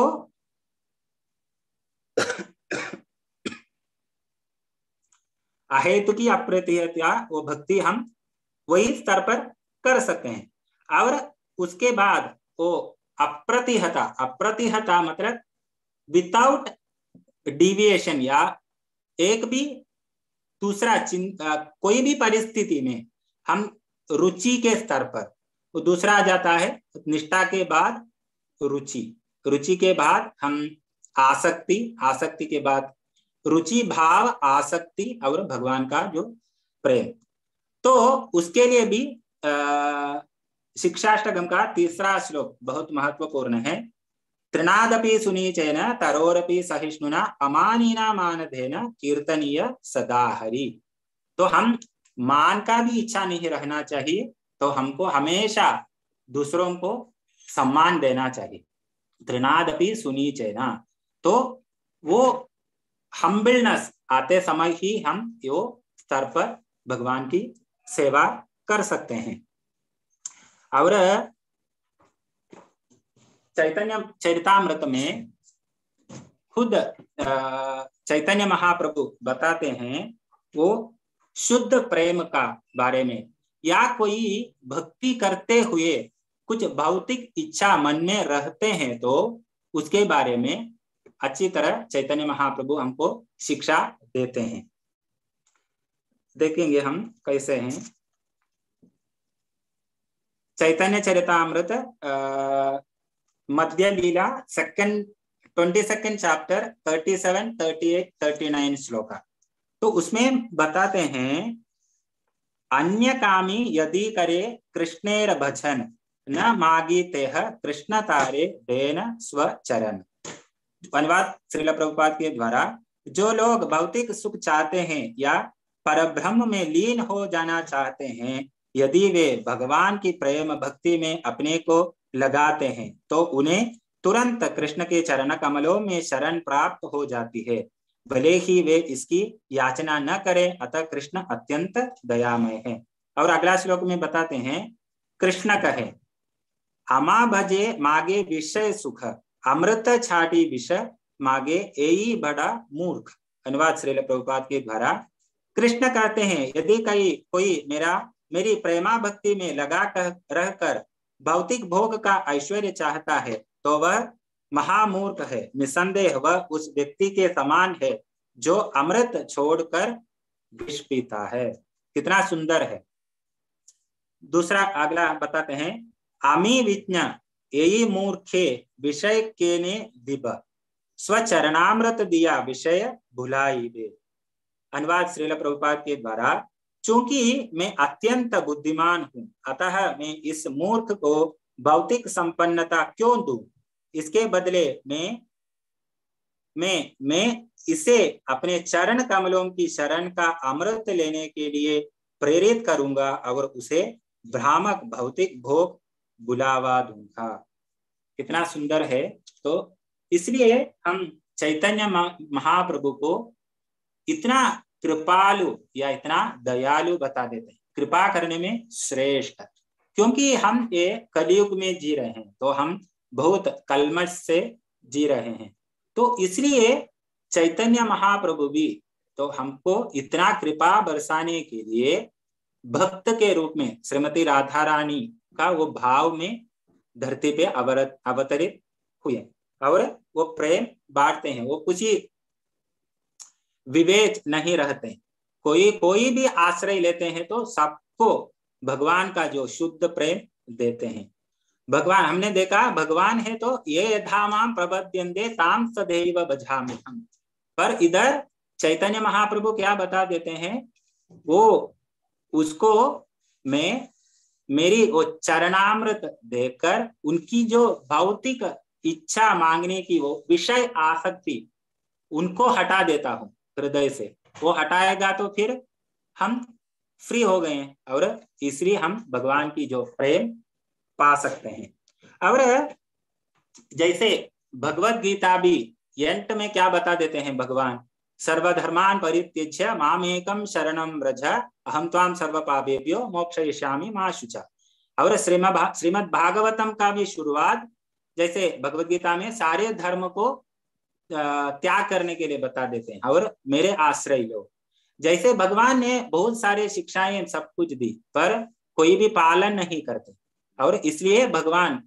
अहेतु की अप्रतिहता वो भक्ति हम वही स्तर पर कर सकते हैं। और उसके बाद वो अप्रतिहता मतलब विदाउट डिविएशन, या एक भी दूसरा कोई भी परिस्थिति में हम रुचि के स्तर पर, वो दूसरा आ जाता है निष्ठा के बाद रुचि के बाद हम आसक्ति के बाद रुचि, भाव, आसक्ति और भगवान का जो प्रेम। तो उसके लिए भी शिक्षाष्टकम का तीसरा श्लोक बहुत महत्वपूर्ण है। त्रिनादपि सुनीचेन तरोरपि सहिष्णुना अमानीना मानधेन कीर्तनीय सदा हरि। तो हम मान का भी इच्छा नहीं रहना चाहिए, तो हमको हमेशा दूसरों को सम्मान देना चाहिए। त्रिनादपि सुनीचेन, तो वो हम्बलनेस आते समय ही हम यो स्तर पर भगवान की सेवा कर सकते हैं। और चैतन्य चरितामृत में खुद चैतन्य महाप्रभु बताते हैं वो शुद्ध प्रेम का बारे में, या कोई भक्ति करते हुए कुछ भौतिक इच्छा मन में रहते हैं तो उसके बारे में अच्छी तरह चैतन्य महाप्रभु हमको शिक्षा देते हैं। देखेंगे हम कैसे हैं। चैतन्य चरितामृत मध्य लीला 22nd चैप्टर 37, 38, 39 श्लोका। तो उसमें बताते हैं अन्य कामी यदि करे कृष्णेर भजन न मागीतेह कृष्ण तारे देन स्वचरण। अनुवाद श्रील प्रभुपाद के द्वारा, जो लोग भौतिक सुख चाहते हैं या परब्रह्म में लीन हो जाना चाहते हैं, यदि वे भगवान की प्रेम भक्ति में अपने को लगाते हैं तो उन्हें तुरंत कृष्ण के चरण कमलों में शरण प्राप्त हो जाती है, भले ही वे इसकी याचना न करें। अतः कृष्ण अत्यंत दयामय है। और अगला श्लोक में बताते हैं, कृष्ण कहे अमा भजे मागे विषय सुख, अमृत छाटी विष मागे एई बड़ा मूर्ख। अनुवाद श्रील प्रभुपाद के द्वारा, कृष्ण कहते हैं यदि कोई मेरी प्रेमा भक्ति में लगा रहकर भौतिक भोग का ऐश्वर्य चाहता है तो वह महामूर्ख है। निसंदेह वह उस व्यक्ति के समान है जो अमृत छोड़कर विष पीता है। कितना सुंदर है। दूसरा अगला बताते हैं, आमी विज्ञ यही मूर्खे विषय केने दिब, स्वचरणामृत दिया विषय भुलाई वे। अनुवाद श्रील प्रभुपाद के द्वारा, चूंकि मैं अत्यंत बुद्धिमान हूं अतः मैं इस मूर्ख को भौतिक संपन्नता क्यों दूं, इसके बदले मैं इसे अपने चरण कमलों की शरण का अमृत लेने के लिए प्रेरित करूंगा और उसे भ्रामक भौतिक भोग बुलावा दूंगा। कितना सुंदर है। तो इसलिए हम चैतन्य महाप्रभु को इतना कृपालु या इतना दयालु बता देते हैं, कृपा करने में श्रेष्ठ, क्योंकि हम ये कलयुग में जी रहे हैं, तो हम बहुत कलमश से जी रहे हैं। तो इसलिए चैतन्य महाप्रभु भी तो हमको इतना कृपा बरसाने के लिए भक्त के रूप में श्रीमती राधा रानी का वो भाव में धरती पे अवतरित हुए और वो प्रेम बांटते हैं। वो कुछ ही विवेक नहीं रहते, कोई भी आश्रय लेते हैं तो सबको भगवान का जो शुद्ध प्रेम देते हैं। भगवान हमने देखा, भगवान है तो ये धामाम प्रपद्यन्ते ताम सदैव भजाम्यहम्, पर इधर चैतन्य महाप्रभु क्या बता देते हैं, वो उसको मैं मेरी वो चरणामृत देकर उनकी जो भौतिक इच्छा मांगने की वो विषय आसक्ति उनको हटा देता हूं हृदय से। वो हटाएगा तो फिर हम फ्री हो गए हैं और इसलिए हम भगवान की जो प्रेम पा सकते हैं। और जैसे भगवत गीता भी एंड में क्या बता देते हैं भगवान, सर्वधर्मान परित्यज्य मामेकम शरणं व्रज अहम त्वाम सर्व पापेभ्यो मोक्षयिष्यामि मा शुचा। और श्रीमद् भागवतम का भी शुरुआत जैसे भगवत गीता में सारे धर्म को त्याग करने के लिए बता देते हैं और मेरे आश्रय लो। जैसे भगवान ने बहुत सारे शिक्षाएं सब कुछ दी पर कोई भी पालन नहीं करते, और इसलिए भगवान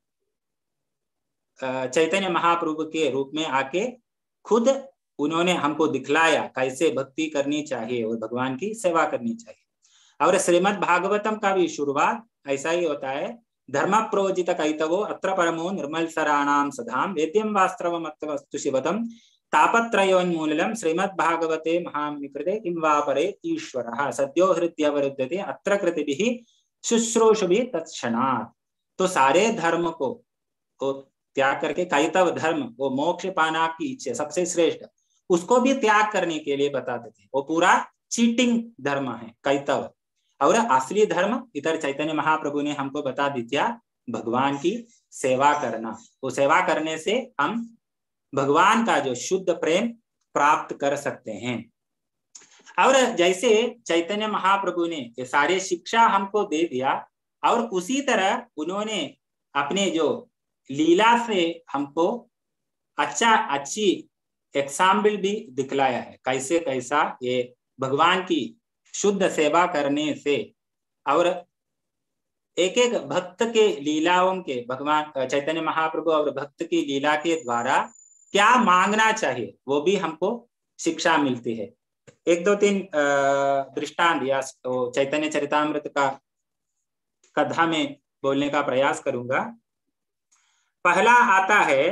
चैतन्य महाप्रभु के रूप में आके खुद उन्होंने हमको दिखलाया कैसे भक्ति करनी चाहिए और भगवान की सेवा करनी चाहिए। और श्रीमद् भागवतम का भी शुरुआत ऐसा ही होता है, धर्म प्रोजित कैतवो अत्र परमो निर्मल सराणाम सधाम वेद्यम वास्तवम अत्वस्तु शिवतम तापत्रयोन्मूलनम श्रीमद् भागवते महामिकृते किं वा परे ईश्वरः सद्यो हृदयवरुध्यते अत्र कृतिभिः शुश्रूषुभिः तत्क्षणात्। तो सारे धर्म को त्याग करके कैतव धर्म, वो मोक्ष पाना की इच्छा सबसे श्रेष्ठ, उसको भी त्याग करने के लिए बताते थे। वो पूरा चीटिंग धर्म है कैतव, और असली धर्म इधर चैतन्य महाप्रभु ने हमको बता दिया भगवान की सेवा करना। वो सेवा करने से हम भगवान का जो शुद्ध प्रेम प्राप्त कर सकते हैं। और जैसे चैतन्य महाप्रभु ने ये सारे शिक्षा हमको दे दिया, और उसी तरह उन्होंने अपने जो लीला से हमको अच्छी एग्जाम्पल भी दिखलाया है, कैसे कैसा ये भगवान की शुद्ध सेवा करने से और एक एक भक्त के लीलाओं के, भगवान चैतन्य महाप्रभु और भक्त की लीला के द्वारा क्या मांगना चाहिए वो भी हमको शिक्षा मिलती है। एक दो तीन दृष्टांत या चैतन्य चरितामृत का कथा में बोलने का प्रयास करूंगा। पहला आता है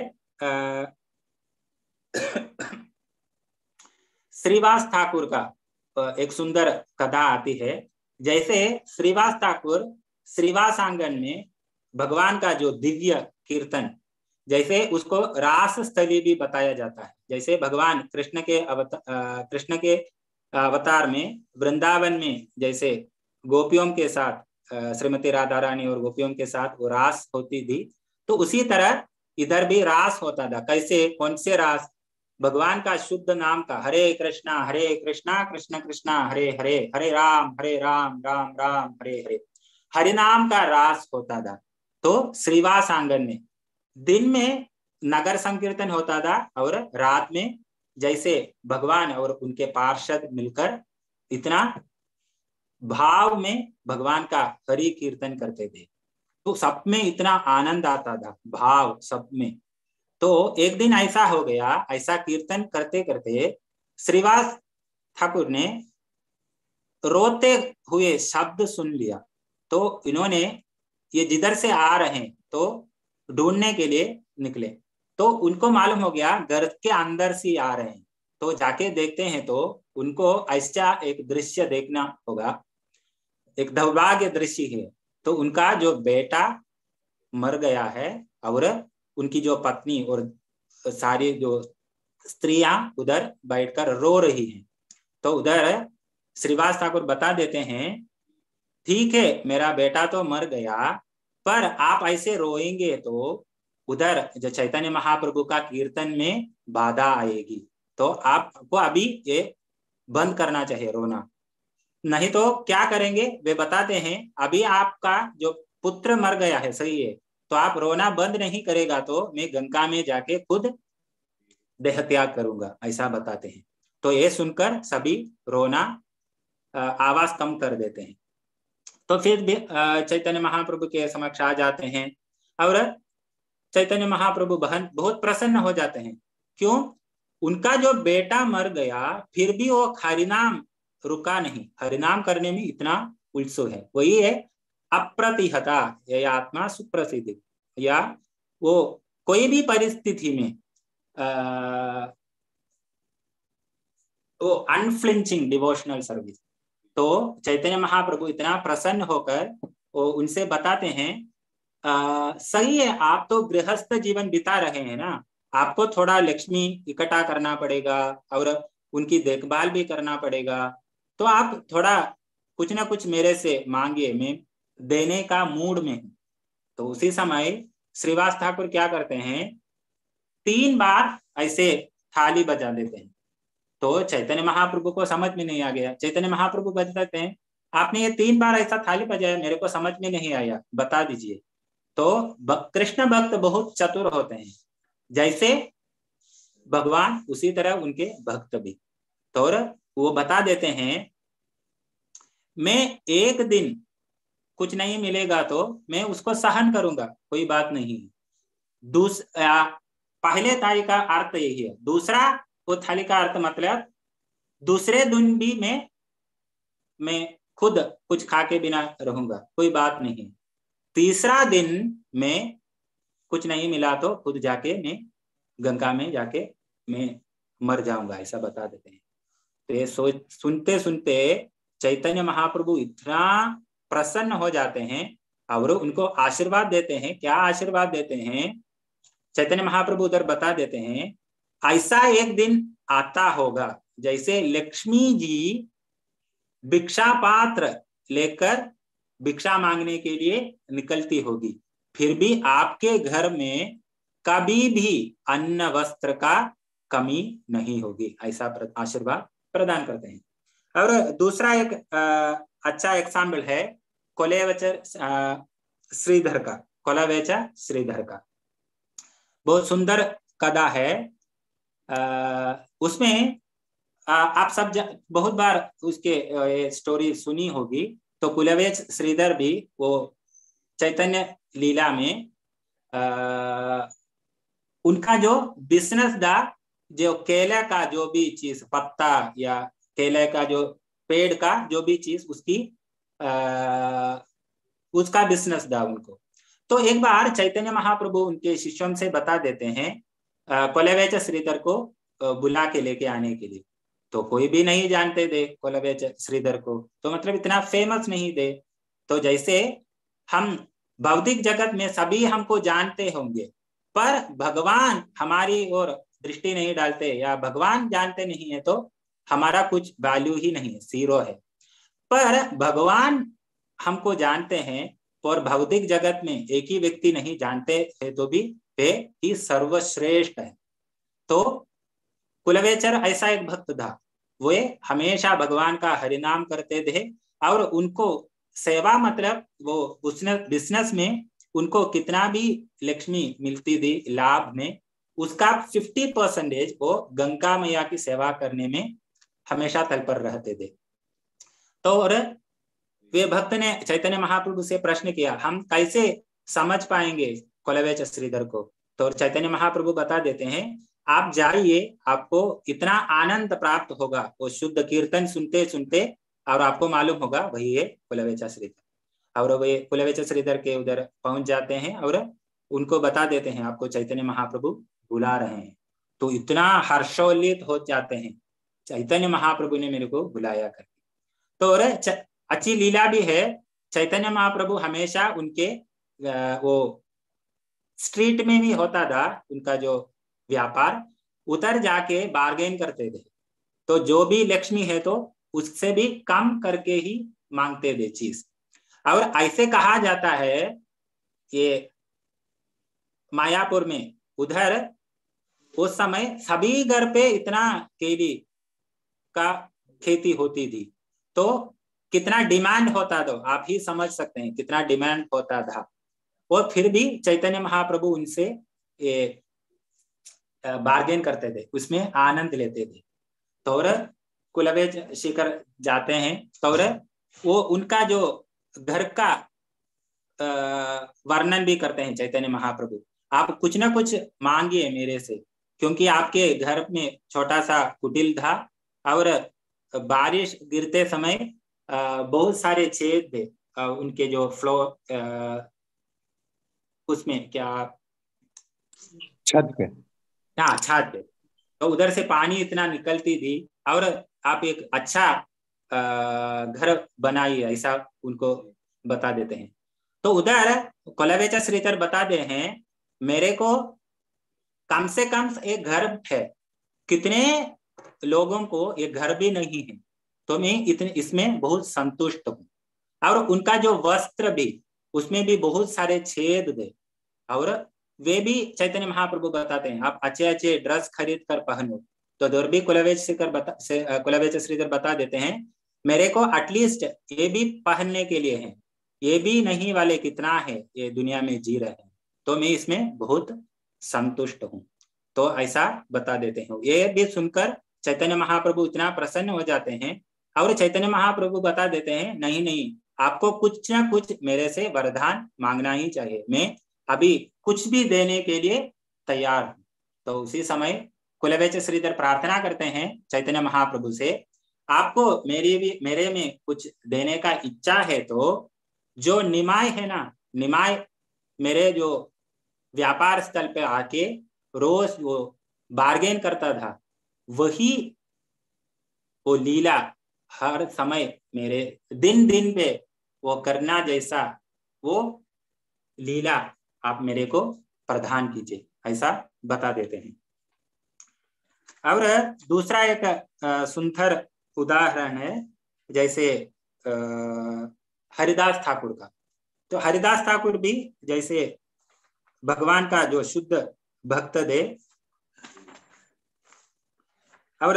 श्रीवास ठाकुर का एक सुंदर कथा आती है। जैसे श्रीवास ठाकुर श्रीवास आंगन में भगवान का जो दिव्य कीर्तन, जैसे उसको रास स्थली भी बताया जाता है। जैसे भगवान कृष्ण के अवतार में वृंदावन में जैसे गोपियों के साथ श्रीमती राधा रानी और गोपियों के साथ वो रास होती थी, तो उसी तरह इधर भी रास होता था। कैसे, कौन से रास? भगवान का शुद्ध नाम का, हरे कृष्णा कृष्ण कृष्णा हरे हरे, हरे राम राम राम हरे हरे, हरि नाम का रास होता था। तो श्रीवास आंगन में दिन में नगर संकीर्तन होता था और रात में जैसे भगवान और उनके पार्षद मिलकर इतना भाव में भगवान का हरि कीर्तन करते थे, तो सब में इतना आनंद आता था, भाव सब में। तो एक दिन ऐसा हो गया, ऐसा कीर्तन करते करते श्रीवास ठाकुर ने रोते हुए शब्द सुन लिया। तो इन्होंने ये जिधर से आ रहे हैं तो ढूंढने के लिए निकले, तो उनको मालूम हो गया घर के अंदर से आ रहे हैं। तो जाके देखते हैं तो उनको ऐसा एक दृश्य देखना होगा, एक दुर्भाग्य दृश्य है। तो उनका जो बेटा मर गया है और उनकी जो पत्नी और सारी जो स्त्रियां उधर बैठकर रो रही हैं। तो उधर श्रीवास ठाकुर बता देते हैं, ठीक है मेरा बेटा तो मर गया, पर आप ऐसे रोएंगे तो उधर जो चैतन्य महाप्रभु का कीर्तन में बाधा आएगी। तो आपको अभी ये बंद करना चाहिए रोना, नहीं तो क्या करेंगे वे बताते हैं। अभी आपका जो पुत्र मर गया है, सही है, तो आप रोना बंद नहीं करेगा तो मैं गंगा में जाके खुद देह त्याग करूंगा, ऐसा बताते हैं। तो ये सुनकर सभी रोना आवाज कम कर देते हैं। तो फिर चैतन्य महाप्रभु के समक्ष आ जाते हैं और चैतन्य महाप्रभु बहन बहुत प्रसन्न हो जाते हैं। क्यों? उनका जो बेटा मर गया फिर भी वो हरिनाम रुका नहीं, हरिनाम करने में इतना उत्सुक है। वही है अप्रतिहता या आत्मा सुप्रसिद्ध, या वो कोई भी परिस्थिति में वो अनफ्लिंचिंग डिवोशनल सर्विस। तो चैतन्य महाप्रभु इतना प्रसन्न होकर वो उनसे बताते हैं, सही है, आप तो गृहस्थ जीवन बिता रहे हैं ना, आपको थोड़ा लक्ष्मी इकट्ठा करना पड़ेगा और उनकी देखभाल भी करना पड़ेगा, तो आप थोड़ा कुछ ना कुछ मेरे से मांगिए, मैं देने का मूड में हूं। तो उसी समय श्रीवास ठाकुर क्या करते हैं, 3 बार ऐसे थाली बजा देते हैं। तो चैतन्य महाप्रभु को समझ में नहीं आ गया। चैतन्य महाप्रभु बताते हैं, आपने ये 3 बार ऐसा थाली बजाया, मेरे को समझ में नहीं आया, बता दीजिए। तो कृष्ण भक्त बहुत चतुर होते हैं, जैसे भगवान उसी तरह उनके भक्त भी। तो वो बता देते हैं, मैं एक दिन कुछ नहीं मिलेगा तो मैं उसको सहन करूंगा, कोई बात नहीं। पहले थाली का अर्थ यही है। दूसरा वो थाली का अर्थ मतलब दूसरे दिन भी मैं खुद कुछ खा के बिना रहूंगा, कोई बात नहीं। तीसरा दिन में कुछ नहीं मिला तो खुद जाके मैं गंगा में जाके मैं मर जाऊंगा, ऐसा बता देते हैं। तो ये सुनते सुनते चैतन्य महाप्रभु इतना प्रसन्न हो जाते हैं और उनको आशीर्वाद देते हैं। क्या आशीर्वाद देते हैं? चैतन्य महाप्रभु उधर बता देते हैं, ऐसा एक दिन आता होगा जैसे लक्ष्मी जी भिक्षा पात्र लेकर भिक्षा मांगने के लिए निकलती होगी, फिर भी आपके घर में कभी भी अन्न वस्त्र का कमी नहीं होगी, ऐसा आशीर्वाद प्रदान करते हैं। और दूसरा एक अच्छा एग्जाम्पल है कोलेवचर श्रीधर का, कोलावेचा श्रीधर का बहुत सुंदर कथा है। उसमें आप सब बहुत बार उसके स्टोरी सुनी होगी। तो कुलवेच श्रीधर भी वो चैतन्य लीला में उनका जो बिजनेस था, जो केले का जो भी चीज, पत्ता या केले का जो पेड़ का जो भी चीज, उसका बिजनेस था उनको। तो एक बार चैतन्य महाप्रभु उनके शिष्यों से बता देते हैं कोलवेच श्रीधर को बुला के लेके आने के लिए। तो कोई भी नहीं जानते थे कोलवेच श्रीधर को, तो मतलब इतना फेमस नहीं थे। तो जैसे हम भौतिक जगत में सभी हमको जानते होंगे, पर भगवान हमारी ओर दृष्टि नहीं डालते या भगवान जानते नहीं है, तो हमारा कुछ वैल्यू ही नहीं है, जीरो है। पर भगवान हमको जानते हैं और भौतिक जगत में एक ही व्यक्ति नहीं जानते है, तो भी वे ही सर्वश्रेष्ठ है। तो कुलवेचर ऐसा एक भक्त था, वे हमेशा भगवान का हरिनाम करते थे और उनको सेवा मतलब वो उसने बिजनेस में उनको कितना भी लक्ष्मी मिलती थी लाभ में, उसका 50% वो गंगा मैया की सेवा करने में हमेशा तत्पर रहते थे। तो और वे भक्त ने चैतन्य महाप्रभु से प्रश्न किया, हम कैसे समझ पाएंगे कोलवेच श्रीधर को? तो चैतन्य महाप्रभु बता देते हैं, आप जाइए, आपको इतना आनंद प्राप्त होगा वो शुद्ध कीर्तन सुनते सुनते, और आपको मालूम होगा वही है कुलवेच श्रीधर। और वे कुलवेच श्रीधर के उधर पहुंच जाते हैं और उनको बता देते हैं, आपको चैतन्य महाप्रभु बुला रहे हैं। तो इतना हर्षोल्लित हो जाते हैं, चैतन्य महाप्रभु ने मेरे को बुलाया करके। तो और अच्छी लीला भी है, चैतन्य महाप्रभु हमेशा उनके वो स्ट्रीट में भी होता था उनका जो व्यापार, उधर जाके बार्गेन करते थे। तो जो भी लक्ष्मी है तो उससे भी कम करके ही मांगते थे चीज। और ऐसे कहा जाता है, ये मायापुर में, उधर उस समय सभी घर पे इतना केली का खेती होती थी, तो कितना डिमांड होता था आप ही समझ सकते हैं, कितना डिमांड होता था। और फिर भी चैतन्य महाप्रभु उनसे बार्गेन करते थे, उसमें आनंद लेते थे। तो कुलवेच शिखर जाते हैं, तो वो उनका जो घर का वर्णन भी करते हैं चैतन्य महाप्रभु। आप कुछ ना कुछ मांगिए मेरे से, क्योंकि आपके घर में छोटा सा कुटिल था और बारिश गिरते समय बहुत सारे छेद थे उनके जो फ्लोर, उसमें क्या छत पे, हाँ छत पे, तो उधर से पानी इतना निकलती थी। और आप एक अच्छा घर बनाइए, ऐसा उनको बता देते हैं। तो उधर कोलवेचा श्रीधर बताते हैं, मेरे को कम से कम एक घर है, कितने लोगों को एक घर भी नहीं है, तो मैं इसमें बहुत संतुष्ट हूँ। और उनका जो वस्त्र भी, उसमें भी बहुत सारे छेद थे, और वे भी चैतन्य महाप्रभु बताते हैं आप अच्छे अच्छे ड्रेस खरीद कर पहनो। तो दुर्भी कुलवेच श्रीधर बता देते हैं, मेरे को एटलीस्ट ये भी पहनने के लिए है, ये भी नहीं वाले कितना है ये दुनिया में जी रहे हैं, तो मैं इसमें बहुत संतुष्ट हूँ। तो ऐसा बता देते हैं। ये भी सुनकर चैतन्य महाप्रभु इतना प्रसन्न हो जाते हैं, और चैतन्य महाप्रभु बता देते हैं, नहीं नहीं, आपको कुछ ना कुछ मेरे से वरदान मांगना ही चाहिए, मैं अभी कुछ भी देने के लिए तैयार हूँ। तो उसी समय कुलवेच श्रीधर प्रार्थना करते हैं चैतन्य महाप्रभु से, आपको मेरे में कुछ देने का इच्छा है, तो जो निमाय है ना, निमाय मेरे जो व्यापार स्थल पे आके रोज वो बार्गेन करता था, वही वो लीला हर समय मेरे दिन दिन पे वो करना, जैसा वो लीला आप मेरे को प्रदान कीजिए, ऐसा बता देते हैं। और दूसरा एक सुंदर उदाहरण है, जैसे हरिदास ठाकुर का। तो हरिदास ठाकुर भी जैसे भगवान का जो शुद्ध भक्त थे, और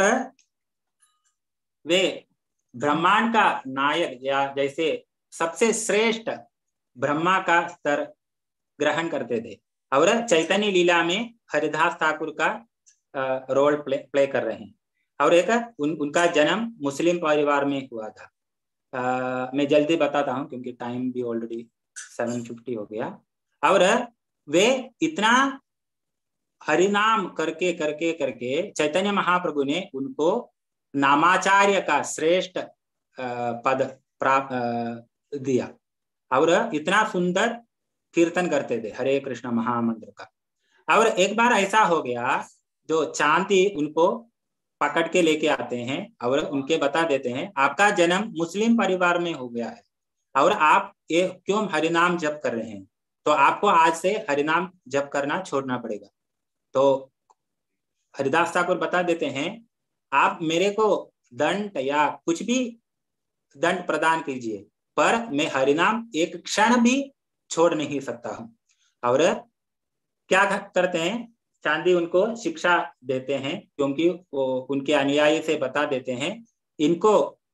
वे ब्रह्मांड का नायक, या जैसे सबसे श्रेष्ठ ब्रह्मा का स्तर ग्रहण करते थे, और चैतन्य लीला में हरिदास ठाकुर का रोल प्ले कर रहे हैं। और एक उनका जन्म मुस्लिम परिवार में हुआ था। मैं जल्दी बताता हूँ क्योंकि टाइम भी ऑलरेडी 7:50 हो गया। और वे इतना हरिनाम करके करके करके चैतन्य महाप्रभु ने उनको नामाचार्य का श्रेष्ठ पद प्राप्त दिया, और इतना सुंदर कीर्तन करते थे हरे कृष्ण महामंत्र का। और एक बार ऐसा हो गया, जो चांदी उनको पकड़ के लेके आते हैं और उनके बता देते हैं, आपका जन्म मुस्लिम परिवार में हो गया है और आप ये क्यों हरिनाम जप कर रहे हैं, तो आपको आज से हरिनाम जप करना छोड़ना पड़ेगा। तो हरिदास ठाकुर बता देते हैं, आप मेरे को दंड या कुछ भी दंड प्रदान कीजिए, पर मैं हरिनाम एक क्षण भी छोड़ नहीं सकता हूं। और क्या करते हैं, चांदी उनको शिक्षा देते हैं, क्योंकि वो उनके अनुयायी से बता देते हैं, इनको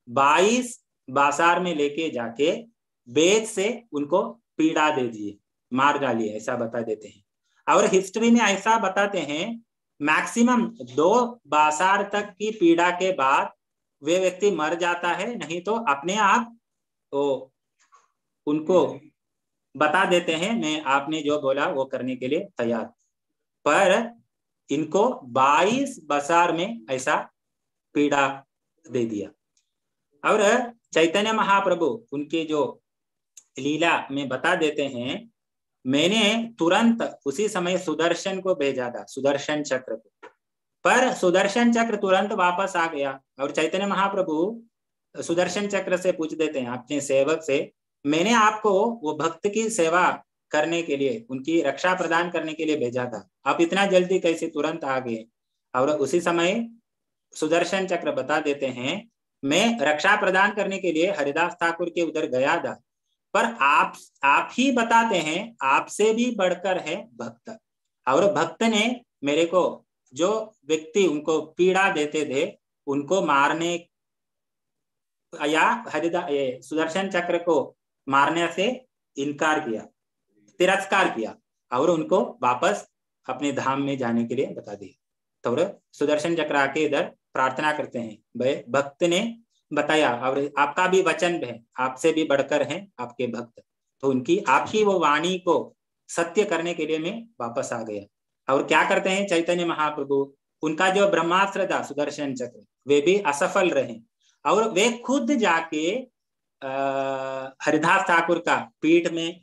22 बाजार में लेके जाके बेत से उनको पीड़ा दे दिए, मार डालिए, ऐसा बता देते हैं। और हिस्ट्री में ऐसा बताते हैं, मैक्सिमम 2 बाजार तक की पीड़ा के बाद वे व्यक्ति मर जाता है, नहीं तो अपने आप वो उनको बता देते हैं, मैं आपने जो बोला वो करने के लिए तैयार। पर इनको 22 बाजार में ऐसा पीड़ा दे दिया। और चैतन्य महाप्रभु उनके जो लीला में बता देते हैं, मैंने तुरंत उसी समय सुदर्शन को भेजा था, सुदर्शन चक्र को, पर सुदर्शन चक्र तुरंत वापस आ गया। और चैतन्य महाप्रभु सुदर्शन चक्र से पूछ देते हैं अपने सेवक से, मैंने आपको वो भक्त की सेवा करने के लिए, उनकी रक्षा प्रदान करने के लिए भेजा था, आप इतना जल्दी कैसे तुरंत आ गए। और उसी समय सुदर्शन चक्र बता देते हैं, मैं रक्षा प्रदान करने के लिए हरिदास ठाकुर के उधर गया था, पर आप ही बताते हैं आपसे भी बढ़कर है भक्त, और भक्त ने मेरे को, जो व्यक्ति उनको पीड़ा देते थे उनको मारने या सुदर्शन चक्र को मारने से इनकार किया, तिरस्कार किया और उनको वापस अपने धाम में जाने के लिए बता दिया। तो सुदर्शन चक्र आके इधर प्रार्थना करते हैं। भक्त ने बताया और आपका भी वचन है, आपसे भी बढ़कर हैं आपके भक्त, तो उनकी आपकी वो वाणी को सत्य करने के लिए मैं वापस आ गया। और क्या करते हैं चैतन्य महाप्रभु, उनका जो ब्रह्मास्त्र था सुदर्शन चक्र वे भी असफल रहे और वे खुद जाके हरिदास ठाकुर का पीठ में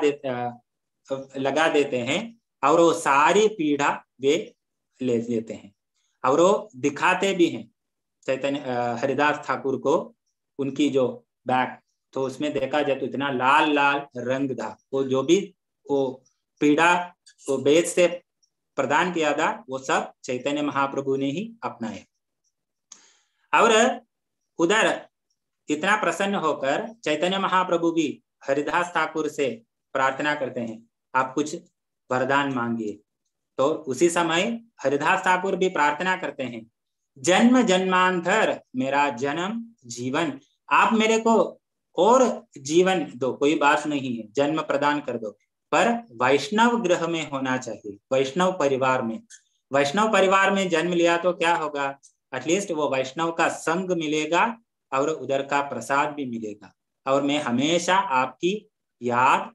लगा देते हैं और वो सारी पीड़ा वे ले लेते हैं और वो दिखाते भी हैं चैतन्य हरिदास ठाकुर को उनकी जो बैग, तो उसमें देखा जाए तो इतना लाल लाल रंग था। वो जो भी वो पीड़ा वो वेद से प्रदान किया था वो सब चैतन्य महाप्रभु ने ही अपनाया। और उधर इतना प्रसन्न होकर चैतन्य महाप्रभु भी हरिदास ठाकुर से प्रार्थना करते हैं, आप कुछ वरदान मांगिए। तो उसी समय हरिदास ठाकुर भी प्रार्थना करते हैं, जन्म जन्मांतर मेरा जन्म जीवन, आप मेरे को और जीवन दो, कोई बात नहीं है, जन्म प्रदान कर दो, पर वैष्णव गृह में होना चाहिए, वैष्णव परिवार में। वैष्णव परिवार में जन्म लिया तो क्या होगा, एटलीस्ट वो वैष्णव का संग मिलेगा और उधर का प्रसाद भी मिलेगा और मैं हमेशा आपकी याद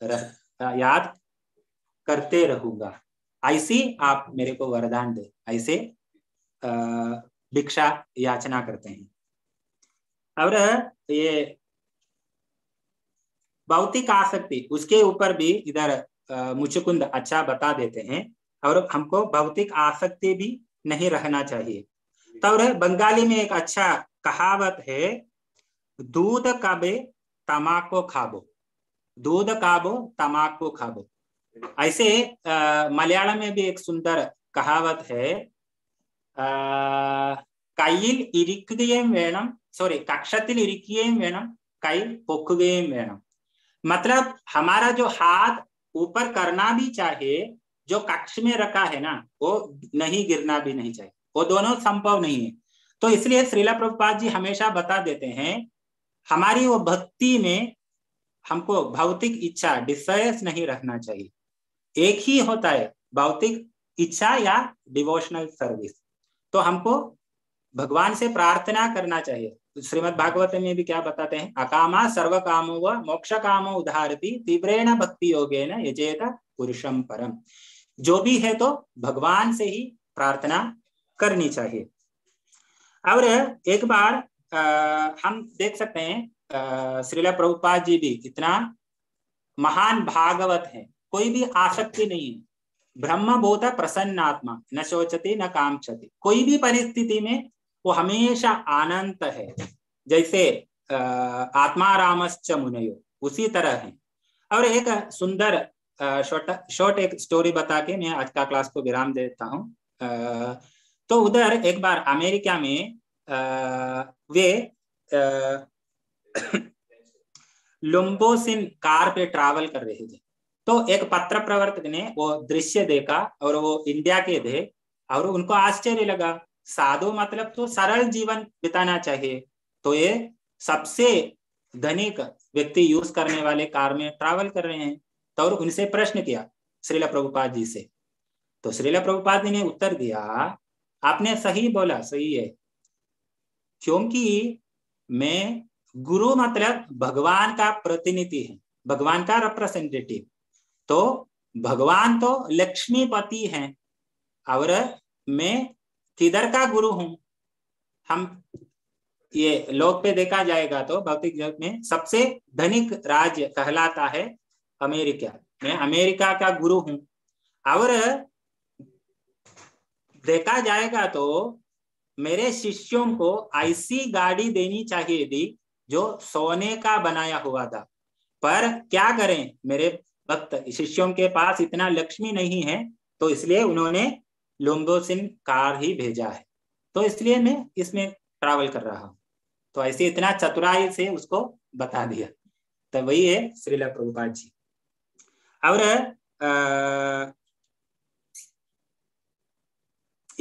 करते रहूंगा। ऐसी आप मेरे को वरदान दे, ऐसे भिक्षा याचना करते हैं। और ये भौतिक आसक्ति उसके ऊपर भी इधर मुचुकुंद अच्छा बता देते हैं और हमको भौतिक आसक्ति भी नहीं रहना चाहिए। तो बंगाली में एक अच्छा कहावत है, दूध काबे तमाको खाबो, दूध काबो तमाको खाबो। ऐसे मलयालम में भी एक सुंदर कहावत है, कईल इरिक्कियेम वेणम, सॉरी कक्षतिल इरिक्कियेम वेणम कईल पोक्कुगेम वेणम। मतलब हमारा जो हाथ ऊपर करना भी चाहिए, जो कक्ष में रखा है ना वो नहीं गिरना भी नहीं चाहिए, वो दोनों संभव नहीं है। तो इसलिए श्रीला प्रभुपाद जी हमेशा बता देते हैं, हमारी वो भक्ति में हमको भौतिक इच्छा डिजायर्स नहीं रखना चाहिए। एक ही होता है भौतिक इच्छा या डिवोशनल सर्विस। तो हमको भगवान से प्रार्थना करना चाहिए। श्रीमद् भागवत में भी क्या बताते हैं, अकामा सर्व कामो व मोक्ष कामो उदाहरति तीव्रेण भक्ति योगेन यजेत पुरुषम परम। जो भी है तो भगवान से ही प्रार्थना करनी चाहिए। और एक बार हम देख सकते हैं श्रीला प्रभुपाद जी भी इतना महान भागवत है, कोई भी आसक्ति नहीं है, ब्रह्मभूत प्रसन्नात्मा न शोचति न कामचति, कोई भी परिस्थिति में वो हमेशा आनंद है, जैसे आत्मारामश्च मुनयो उसी तरह है। और एक सुंदर शॉर्ट एक स्टोरी बता के मैं आज का क्लास को विराम देता हूँ। तो उधर एक बार अमेरिका में वे लुम्बोसिन कार पे ट्रैवल कर रहे थे। तो एक पत्र प्रवर्तक ने वो दृश्य देखा और वो इंडिया के थे और उनको आश्चर्य लगा, साधु मतलब तो सरल जीवन बिताना चाहिए, तो ये सबसे धनिक व्यक्ति यूज करने वाले कार में ट्रैवल कर रहे हैं। तो और उनसे प्रश्न किया श्रीला प्रभुपाद जी से, तो श्रीला प्रभुपाद जी ने उत्तर दिया, आपने सही बोला, सही है, क्योंकि मैं गुरु मतलब भगवान का प्रतिनिधि है, भगवान का रिप्रेजेंटेटिव। तो भगवान तो लक्ष्मीपति हैं और मैं किधर का गुरु हूं। हम ये लोक पे देखा जाएगा तो भौतिक जगत में सबसे धनिक राज्य कहलाता है अमेरिका। मैं अमेरिका का गुरु हूं और देखा जाएगा तो मेरे शिष्यों को ऐसी गाड़ी देनी चाहिए थी जो सोने का बनाया हुआ था, पर क्या करें, मेरे भक्त शिष्यों के पास इतना लक्ष्मी नहीं है, तो इसलिए उन्होंने लुम्बोसिन कार ही भेजा है, तो इसलिए मैं इसमें ट्रैवल कर रहा हूं। तो ऐसे इतना चतुराई से उसको बता दिया। तो वही है श्रीला प्रभुपाद जी। और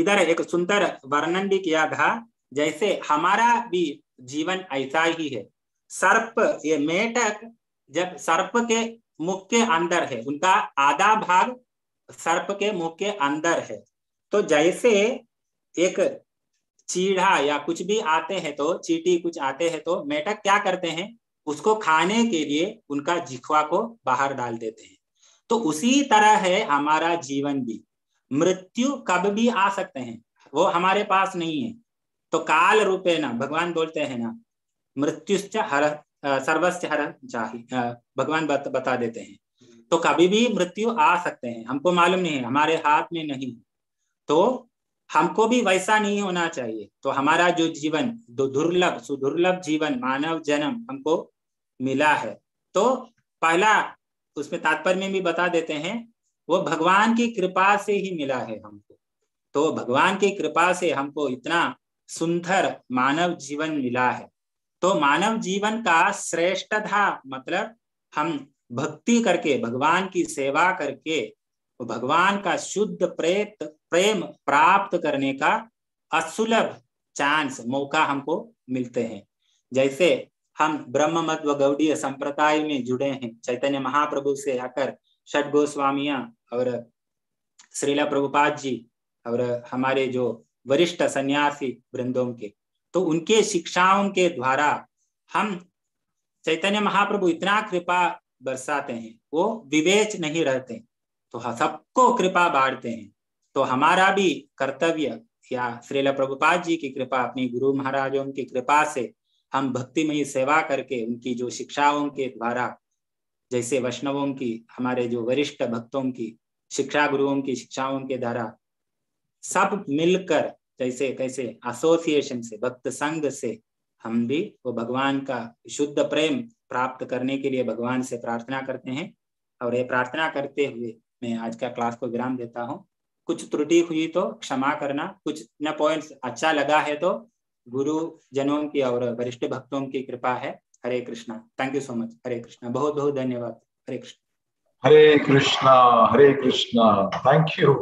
इधर एक सुंदर वर्णन भी किया था, जैसे हमारा भी जीवन ऐसा ही है। सर्प, ये मेढक जब सर्प के मुख के अंदर है, उनका आधा भाग सर्प के मुख के अंदर है, तो जैसे एक चीढ़ा या कुछ भी आते हैं तो चींटी कुछ आते हैं तो मेढक क्या करते हैं, उसको खाने के लिए उनका जिह्वा को बाहर डाल देते हैं। तो उसी तरह है हमारा जीवन भी, मृत्यु कब भी आ सकते हैं, वो हमारे पास नहीं है। तो काल रूपे ना भगवान बोलते हैं ना, मृत्युश्च हर सर्वस्य हर चाहि, भगवान बता देते हैं। तो कभी भी मृत्यु आ सकते हैं, हमको मालूम नहीं है, हमारे हाथ में नहीं। तो हमको भी वैसा नहीं होना चाहिए। तो हमारा जो जीवन, दुर्लभ सुदुर्लभ जीवन मानव जन्म हमको मिला है, तो पहला उसमें तात्पर्य में भी बता देते हैं, वो भगवान की कृपा से ही मिला है हमको। तो भगवान की कृपा से हमको इतना सुंदर मानव जीवन मिला है। तो मानव जीवन का श्रेष्ठता मतलब हम भक्ति करके, भगवान की सेवा करके, भगवान का शुद्ध प्रेम प्राप्त करने का असुलभ चांस, मौका हमको मिलते हैं। जैसे हम ब्रह्म मत व गौड़ीय संप्रदाय में जुड़े हैं, चैतन्य महाप्रभु से आकर षट गोस्वामियां और श्रीला प्रभुपाद जी और हमारे जो वरिष्ठ सन्यासी वृंदों के, तो उनके शिक्षाओं के द्वारा हम चैतन्य महाप्रभु इतना कृपा बरसाते हैं, वो विवेच नहीं रहते, तो सबको कृपा बांटते हैं। तो हमारा भी कर्तव्य या श्रीला प्रभुपाद जी की कृपा, अपनी गुरु महाराजों की कृपा से हम भक्तिमयी सेवा करके उनकी जो शिक्षाओं के द्वारा, जैसे वैष्णवों की, हमारे जो वरिष्ठ भक्तों की शिक्षा, गुरुओं की शिक्षाओं के द्वारा सब मिलकर जैसे कैसे एसोसिएशन से, भक्त संघ से हम भी वो भगवान का शुद्ध प्रेम प्राप्त करने के लिए भगवान से प्रार्थना करते हैं। और ये प्रार्थना करते हुए मैं आज का क्लास को विराम देता हूँ। कुछ त्रुटि हुई तो क्षमा करना, कुछ न पॉइंट्स अच्छा लगा है तो गुरु जनों की और वरिष्ठ भक्तों की कृपा है। Hare Krishna, thank you so much. Hare Krishna, बहुत बहुत धन्यवाद। Hare Krishna, Hare Krishna, Hare Krishna. Thank you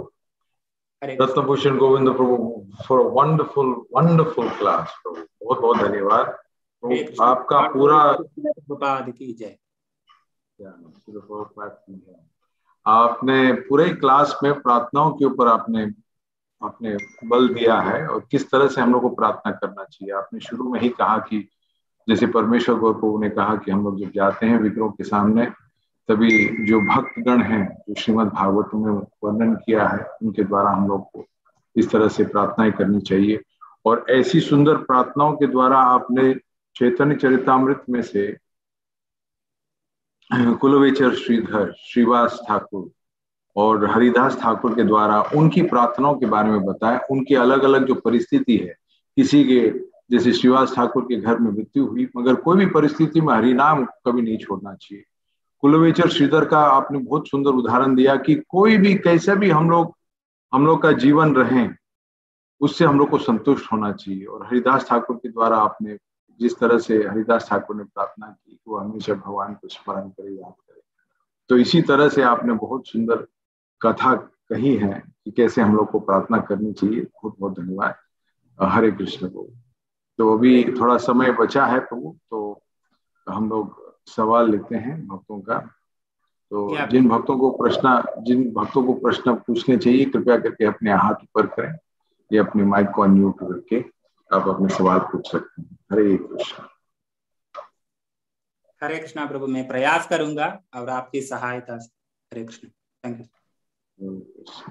Ratnabhushan Govind Prabhu for wonderful wonderful class. बहुत बहुत धन्यवाद आपका। पूरा प्रभुपाद की जय। आपने पूरे क्लास में प्रार्थनाओं के ऊपर आपने बल दिया है और किस तरह से हम लोग को प्रार्थना करना चाहिए। आपने शुरू में ही कहा कि जैसे परमेश्वर गौर प्रभु ने कहा कि हम लोग जब जाते हैं विग्रहों के सामने, तभी जो भक्तगण हैं, जो श्रीमद् भागवत में वर्णन किया है, उनके द्वारा हम लोग को इस तरह से प्रार्थनाएं करनी चाहिए। और ऐसी सुंदर प्रार्थनाओं के द्वारा आपने चैतन्य चरितामृत में से कुलवेचर श्रीधर, श्रीवास ठाकुर और हरिदास ठाकुर के द्वारा उनकी प्रार्थनाओं के बारे में बताया। उनकी अलग अलग जो परिस्थिति है, किसी के जैसे श्रीवास ठाकुर के घर में मृत्यु हुई, मगर कोई भी परिस्थिति में हरिनाम कभी नहीं छोड़ना चाहिए। कुलवेचर श्रीधर का आपने बहुत सुंदर उदाहरण दिया कि कोई भी कैसा भी हम लोग का जीवन रहे, उससे हम लोग को संतुष्ट होना चाहिए। और हरिदास ठाकुर के द्वारा आपने जिस तरह से हरिदास ठाकुर ने प्रार्थना की, वो हमेशा भगवान को स्मरण करे, याद करे, तो इसी तरह से आपने बहुत सुंदर कथा कही है कि कैसे हम लोग को प्रार्थना करनी चाहिए। बहुत बहुत धन्यवाद। हरे कृष्ण को। तो अभी थोड़ा समय बचा है प्रभु, तो हम लोग सवाल लेते हैं भक्तों का। तो जिन भक्तों को प्रश्न पूछने चाहिए, कृपया करके अपने हाथ ऊपर करें या अपने माइक को अनम्यूट करके आप अपने सवाल पूछ सकते हैं। हरे कृष्ण। हरे कृष्णा प्रभु, मैं प्रयास करूंगा और आपकी सहायता से। Hare Krishna, thank you.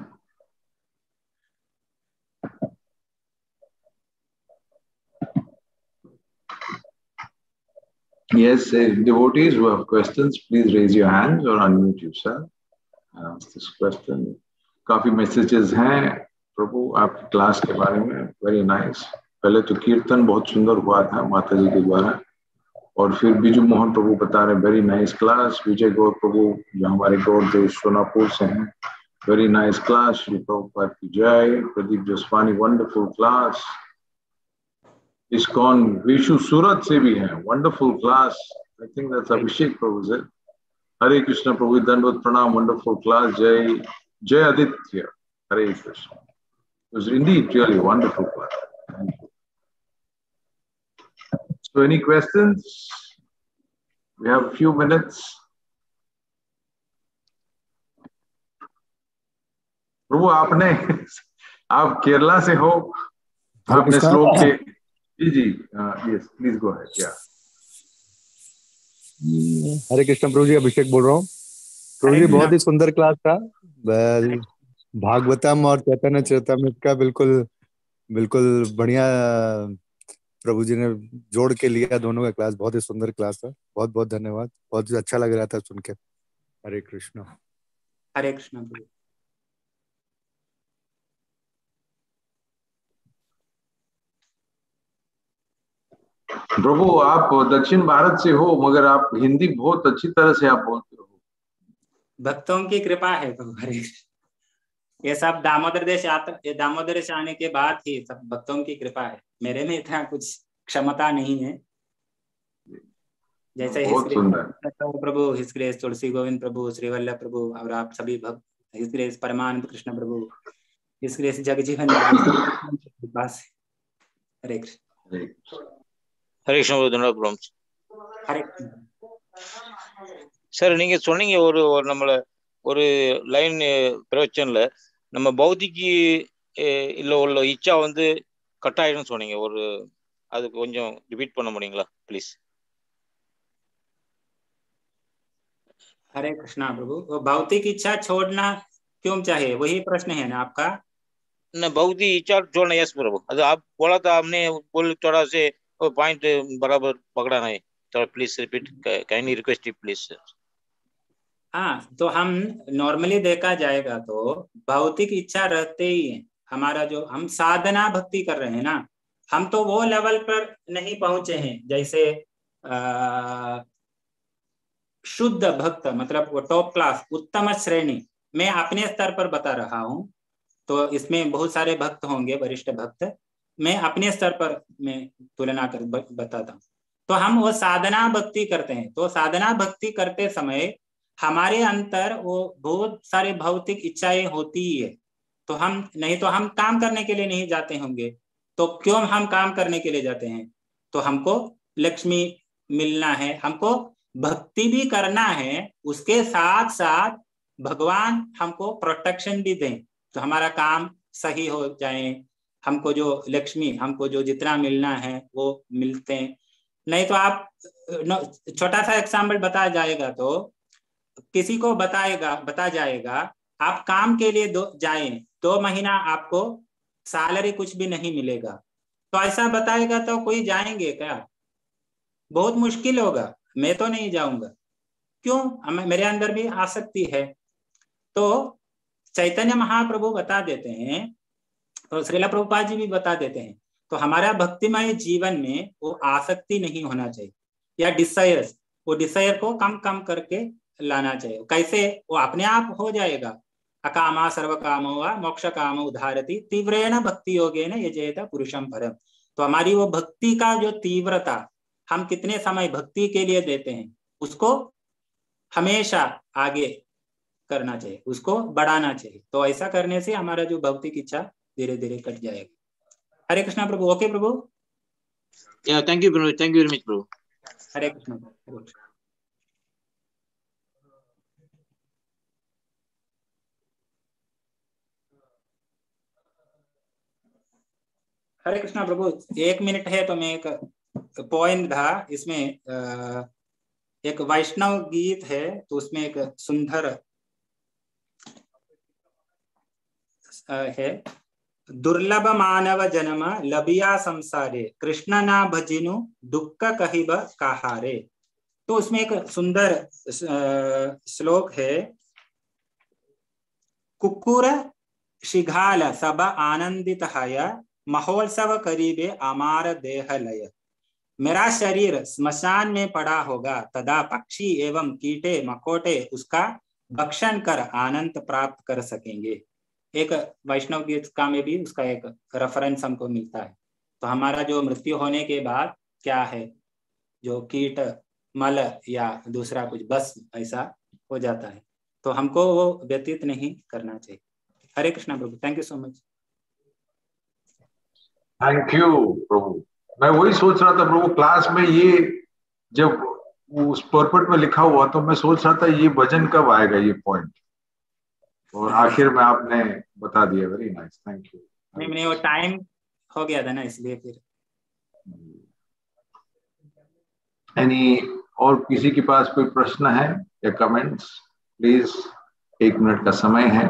Yes, devotees who have questions, please raise your hands or unmute yourself. Ask this question. काफी मैसेजेस हैं प्रभु आपकी क्लास के बारे में, वेरी नाइस। पहले तो कीर्तन बहुत सुंदर हुआ था माता जी के द्वारा, और फिर बिजू मोहन प्रभु बता रहे very nice class. Vijay Gaur Prabhu जो हमारे गौर देश सोनापुर से हैं, very nice class. Shri Prabhupada की जय। Pradeep Jaswani, wonderful class. ISKCON Vishu Surat से भी है, wonderful class. I think that's Abhishek Prabhu से। हरे कृष्ण प्रभु, दंडवत प्रणाम, वंडरफुल क्लास। जय जय आदित्य। हरे Krishna. was indeed really wonderful class. Thank you. So any questions? We have a few minutes. प्रभु आपने, आप केरला से हो, आपने श्लोक के, जी यस प्लीज गो अहेड। या हरे कृष्ण प्रभु जी, अभिषेक बोल रहा हूँ। प्रभु जी बहुत ही सुंदर क्लास था। भागवतम और चैतन्य चरितमृत का बिल्कुल बिल्कुल बढ़िया प्रभु जी ने जोड़ के लिया दोनों का क्लास। बहुत ही सुंदर क्लास था। बहुत बहुत धन्यवाद। बहुत अच्छा लग रहा था सुन के। हरे कृष्ण। हरे कृष्ण प्रभु। प्रभु आप दक्षिण भारत से हो, मगर आप हिंदी बहुत अच्छी तरह से आप बोलते हो। भक्तों की कृपा है प्रभु। हरे ये सब दामोदर देश दामोदर से आने के बाद ही सब भक्तों की कृपा है। मेरे में इतना कुछ क्षमता नहीं है। जैसे प्रभु हिस ग्रेस तुलसी गोविंद प्रभु, श्रीवल्लभ प्रभु और आप सभी भक्त, his grace Paramanand Krishna Prabhu, his grace Jagjivan बस। हरे कृष्ण। हरे कृष्ण। हरे சார் நீங்க சொன்னீங்க ஒரு நம்மள ஒரு லைன் பிரவச்சன்ல நம்ம பௌதிக்கு இல்ல உள்ள இச்சா வந்து கட்டாயிடும் சொன்னீங்க, ஒரு அது கொஞ்சம் ரிப்பீட் பண்ண முடியுங்களா ப்ளீஸ்? हरे कृष्णा प्रभु। वो भौतिक इच्छा छोड़ना क्यों चाहिए, वही प्रश्न है ना आपका? न भौतिक इच्छा छोड़ना, यस प्रभु। ಅದು आप बोला था, आपने बोल थोड़ा से पॉइंट बराबर पकड़ा नहीं, तो please repeat, kindly request you please sir. हाँ, तो हम नॉर्मली देखा जाएगा तो भौतिक इच्छा रहते ही है। हमारा जो हम साधना भक्ति कर रहे हैं ना, हम तो वो लेवल पर नहीं पहुंचे हैं। जैसे शुद्ध भक्त, मतलब वो टॉप क्लास उत्तम श्रेणी, मैं अपने स्तर पर बता रहा हूँ। तो इसमें बहुत सारे भक्त होंगे, वरिष्ठ भक्त, मैं अपने स्तर पर मैं तुलना कर बताता हूँ। तो हम वो साधना भक्ति करते हैं। तो साधना भक्ति करते समय हमारे अंतर वो बहुत सारे भौतिक इच्छाएं होती ही है। तो हम नहीं तो हम काम करने के लिए नहीं जाते होंगे। तो क्यों हम काम करने के लिए जाते हैं? तो हमको लक्ष्मी मिलना है, हमको भक्ति भी करना है, उसके साथ साथ भगवान हमको प्रोटेक्शन भी दें, तो हमारा काम सही हो जाए, हमको जो लक्ष्मी, हमको जो जितना मिलना है वो मिलते हैं। नहीं तो आप छोटा सा एग्जाम्पल बताया जाएगा तो किसी को बता जाएगा आप काम के लिए जाएं, 2 महीना आपको सैलरी कुछ भी नहीं मिलेगा। तो ऐसा बताएगा तो कोई जाएंगे क्या? बहुत मुश्किल होगा। मैं तो नहीं जाऊंगा। क्यों? मेरे अंदर भी आसक्ति है। तो चैतन्य महाप्रभु बता देते हैं और श्रीला प्रभुपाद जी भी बता देते हैं, तो हमारा भक्तिमय जीवन में वो आसक्ति नहीं होना चाहिए, या डिसायर्स, वो डिसायर को कम करके लाना चाहिए। कैसे? वो अपने आप हो जाएगा। अकामा सर्व कामो वा मोक्ष काम उदाहरति तीव्रेण भक्ति योगेन यजेत पुरुषम परम। तो हमारी वो भक्ति का जो तीव्रता, हम कितने समय भक्ति के लिए देते हैं, उसको हमेशा आगे करना चाहिए, उसको बढ़ाना चाहिए। तो ऐसा करने से हमारा जो भौतिक इच्छा धीरे धीरे कट जाएगा। हरे कृष्णा प्रभु। ओके प्रभु। थैंक यू प्रभु, थैंक यू वेरी मच प्रभु। हरे कृष्णा। हरे कृष्णा प्रभु। 1 मिनट है तो मैं एक पॉइंट था, इसमें एक वैष्णव गीत है, तो उसमें एक सुंदर है, दुर्लभ मानव जन्म लबिया संसारे, कृष्ण ना भजिनु दुख कहिब कहारे। तो उसमें एक सुंदर श्लोक है, कुकुर शिघाल सब आनंदित हय, महोत्सव करीबे अमार देह लय। मेरा शरीर स्मशान में पड़ा होगा, तदा पक्षी एवं कीटे मकोटे उसका भक्षण कर आनंद प्राप्त कर सकेंगे। एक वैष्णव गीत का में भी उसका एक रेफरेंस हमको मिलता है। तो हमारा जो मृत्यु होने के बाद क्या है, जो कीट मल या दूसरा कुछ बस ऐसा हो जाता है, तो हमको वो व्यतीत नहीं करना चाहिए। हरे कृष्णा प्रभु। Thank you so much. Thank you प्रभु। मैं वही सोच रहा था प्रभु, क्लास में ये जब उस पर्पट में लिखा हुआ तो मैं सोच रहा था ये भजन कब आएगा ये पॉइंट, और आखिर में आपने बता दिया। Very nice, thank you. नहीं, वो टाइम हो गया था ना, इसलिए फिर। एनी और किसी के पास कोई प्रश्न है या कमेंट्स? प्लीज, 1 मिनट का समय है।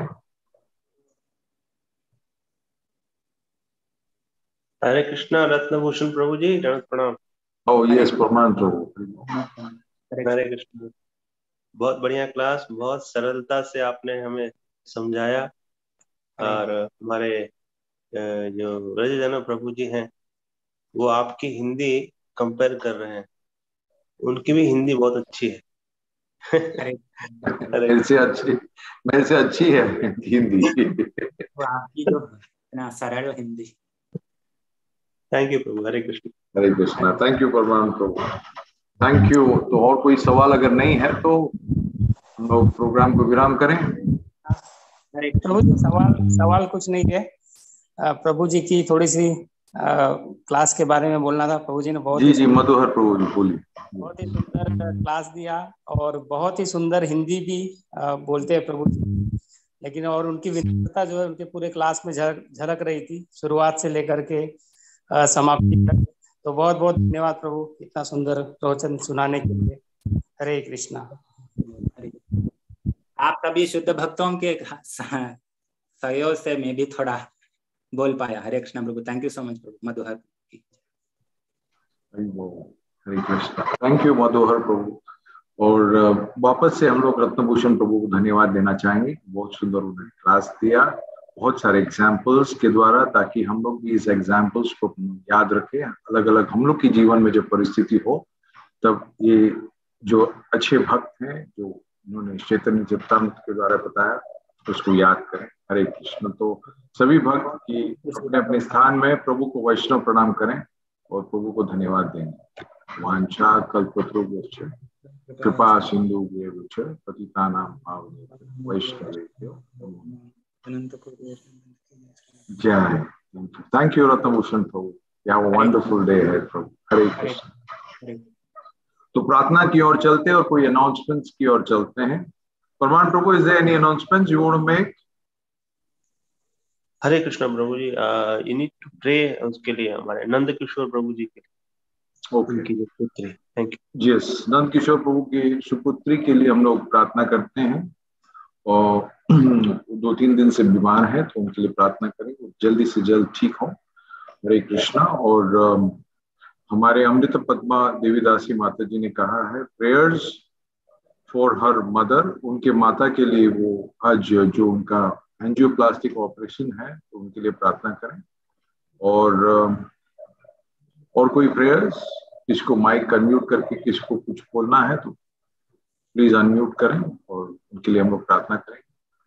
हरे कृष्णा रत्नभूषण प्रभु जी, प्रणाम। ओह यस, प्रणाम प्रभु। हरे कृष्ण। बहुत बढ़िया क्लास, बहुत सरलता से आपने हमें समझाया। और हमारे जो ब्रजजन प्रभु जी हैं वो आपकी हिंदी कंपेयर कर रहे हैं, उनकी भी हिंदी बहुत अच्छी है। मेरे से अच्छी है हिंदी। आपकी जो ना सरल हिंदी। थैंक यू प्रभु। Hare Krishna. Hare Krishna. Thank you Paraman Prabhu, thank you. तो और कोई सवाल अगर नहीं है तो हम लोग प्रोग्राम को विराम करें। प्रभु जी, सवाल कुछ नहीं है। प्रभु जी की थोड़ी सी क्लास के बारे में बोलना था। प्रभु जी ने बहुत जी मधुहर प्रभु जी बोलिए। बहुत ही सुंदर क्लास दिया और बहुत ही सुंदर हिंदी भी बोलते हैं प्रभु जी, लेकिन और उनकी विनम्रता जो है उनके पूरे क्लास में झलक रही थी, शुरुआत से लेकर के समाप्ति तक। तो बहुत बहुत धन्यवाद प्रभु इतना सुंदर प्रवचन सुनाने के लिए। हरे कृष्णा। आप सभी शुद्ध भक्तों के सहयोग से मैं भी थोड़ा बोल पाया। हरे कृष्णा प्रभु, थैंक यू सो मच प्रभु। मधुहर, हरे कृष्णा। Thank you Madhuhar Prabhu. और वापस से हम लोग रत्नभूषण प्रभु को धन्यवाद देना चाहेंगे। बहुत सुंदर उन्होंने क्लास दिया, बहुत सारे एग्जाम्पल्स के द्वारा, ताकि हम लोग भी इस एग्जाम्पल्स को याद रखें। अलग अलग हम लोग की जीवन में जब परिस्थिति हो तब ये जो अच्छे भक्त हैं जो उन्होंने चैतन्य चरितामृत के द्वारा बताया उसको याद करें। हरे कृष्ण। तो सभी भक्त की अपने अपने स्थान में प्रभु को वैष्णव प्रणाम करें और प्रभु को धन्यवाद देंगे। वांछा कल्पतरुभ्यश्च कृपा सिंधुभ्यैव पतितानां पावनेभ्यो वैष्णवेभ्यो जय। Thank you Ratnabhushan Prabhu. Have a wonderful day ahead प्रभु। हरे कृष्ण। तो प्रार्थना की ओर चलते हैं और कोई अनाउंसमेंट्स की ओर चलते हैं। Paraman Prabhu, is there any announcements you want to make? Hare Krishna प्रभु जी, यू नीड टू प्रे उसके लिए, हमारे नंद किशोर प्रभु जी के लिए। ओके, पुत्री। Thank you. Yes, Nand Kishore Prabhu की सुपुत्री के लिए हम लोग प्रार्थना करते हैं और 2-3 दिन से बीमार है तो उनके लिए प्रार्थना करें, जल्दी से जल्द ठीक हो। हरे कृष्णा। और हमारे अमृत पद्मा देवीदासी माता जी ने कहा है प्रेयर्स फॉर हर मदर, उनके माता के लिए वो आज जो उनका एंजियोप्लास्टिक ऑपरेशन है तो उनके लिए प्रार्थना करें। और कोई प्रेयर्स, किसको माइक अनम्यूट करके किसको कुछ बोलना है तो प्लीज अनम्यूट करें और उनके लिए हम लोग प्रार्थना करें।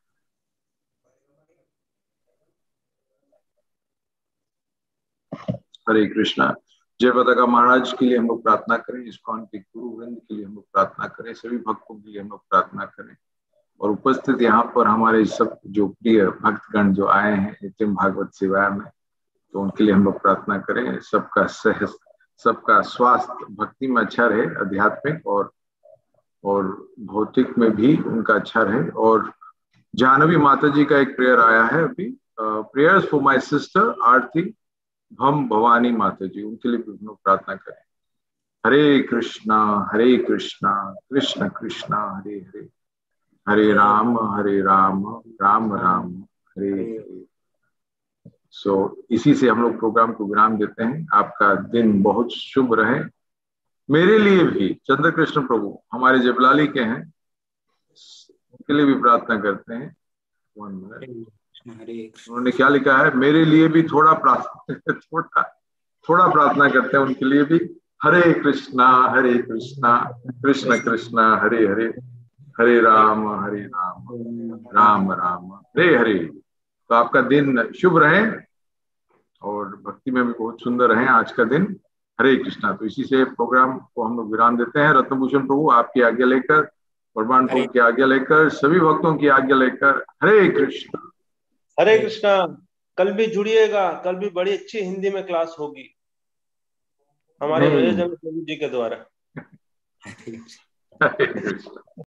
हरे कृष्णा। जय पताका महाराज के लिए हम लोग प्रार्थना करें, इस्कॉन के गुरु वृंद के लिए हम लोग प्रार्थना करें, सभी भक्तों के लिए हम लोग प्रार्थना करें और उपस्थित यहाँ पर हमारे सब जो प्रिय भक्तगण जो आए हैं नित्यम भागवत सेवा में तो उनके लिए हम लोग प्रार्थना करें। सबका स्वास्थ्य भक्ति में अच्छा रहे, आध्यात्मिक और भौतिक में भी उनका अच्छा रहे। और जानवी माता जी का एक प्रेयर आया है अभी, prayers for my sister Aarti भम भवानी माता जी, उनके लिए भी हम लोग प्रार्थना करें। हरे कृष्णा कृष्ण कृष्ण हरे हरे, हरे राम राम राम हरे हरे। इसी से हम लोग प्रोग्राम को विराम देते हैं। आपका दिन बहुत शुभ रहे। मेरे लिए भी चंद्र कृष्ण प्रभु हमारे जबलाली के हैं, उनके लिए भी प्रार्थना करते हैं। उन्होंने क्या लिखा है, मेरे लिए भी थोड़ा प्रार्थना करते हैं उनके लिए भी। हरे कृष्णा कृष्ण कृष्ण हरे हरे, हरे राम राम राम हरे हरे। तो आपका दिन शुभ रहे और भक्ति में भी बहुत सुंदर रहे आज का दिन। हरे कृष्णा। तो इसी से प्रोग्राम को हम लोग विराम देते हैं। रत्नभूषण प्रभु आपकी आज्ञा लेकर, भगवान प्रभु की आज्ञा लेकर, सभी भक्तों की आज्ञा लेकर, हरे कृष्णा हरे कृष्णा कल भी जुड़िएगा, कल भी बड़ी अच्छी हिंदी में क्लास होगी हमारे रजत जन प्रभु जी के द्वारा।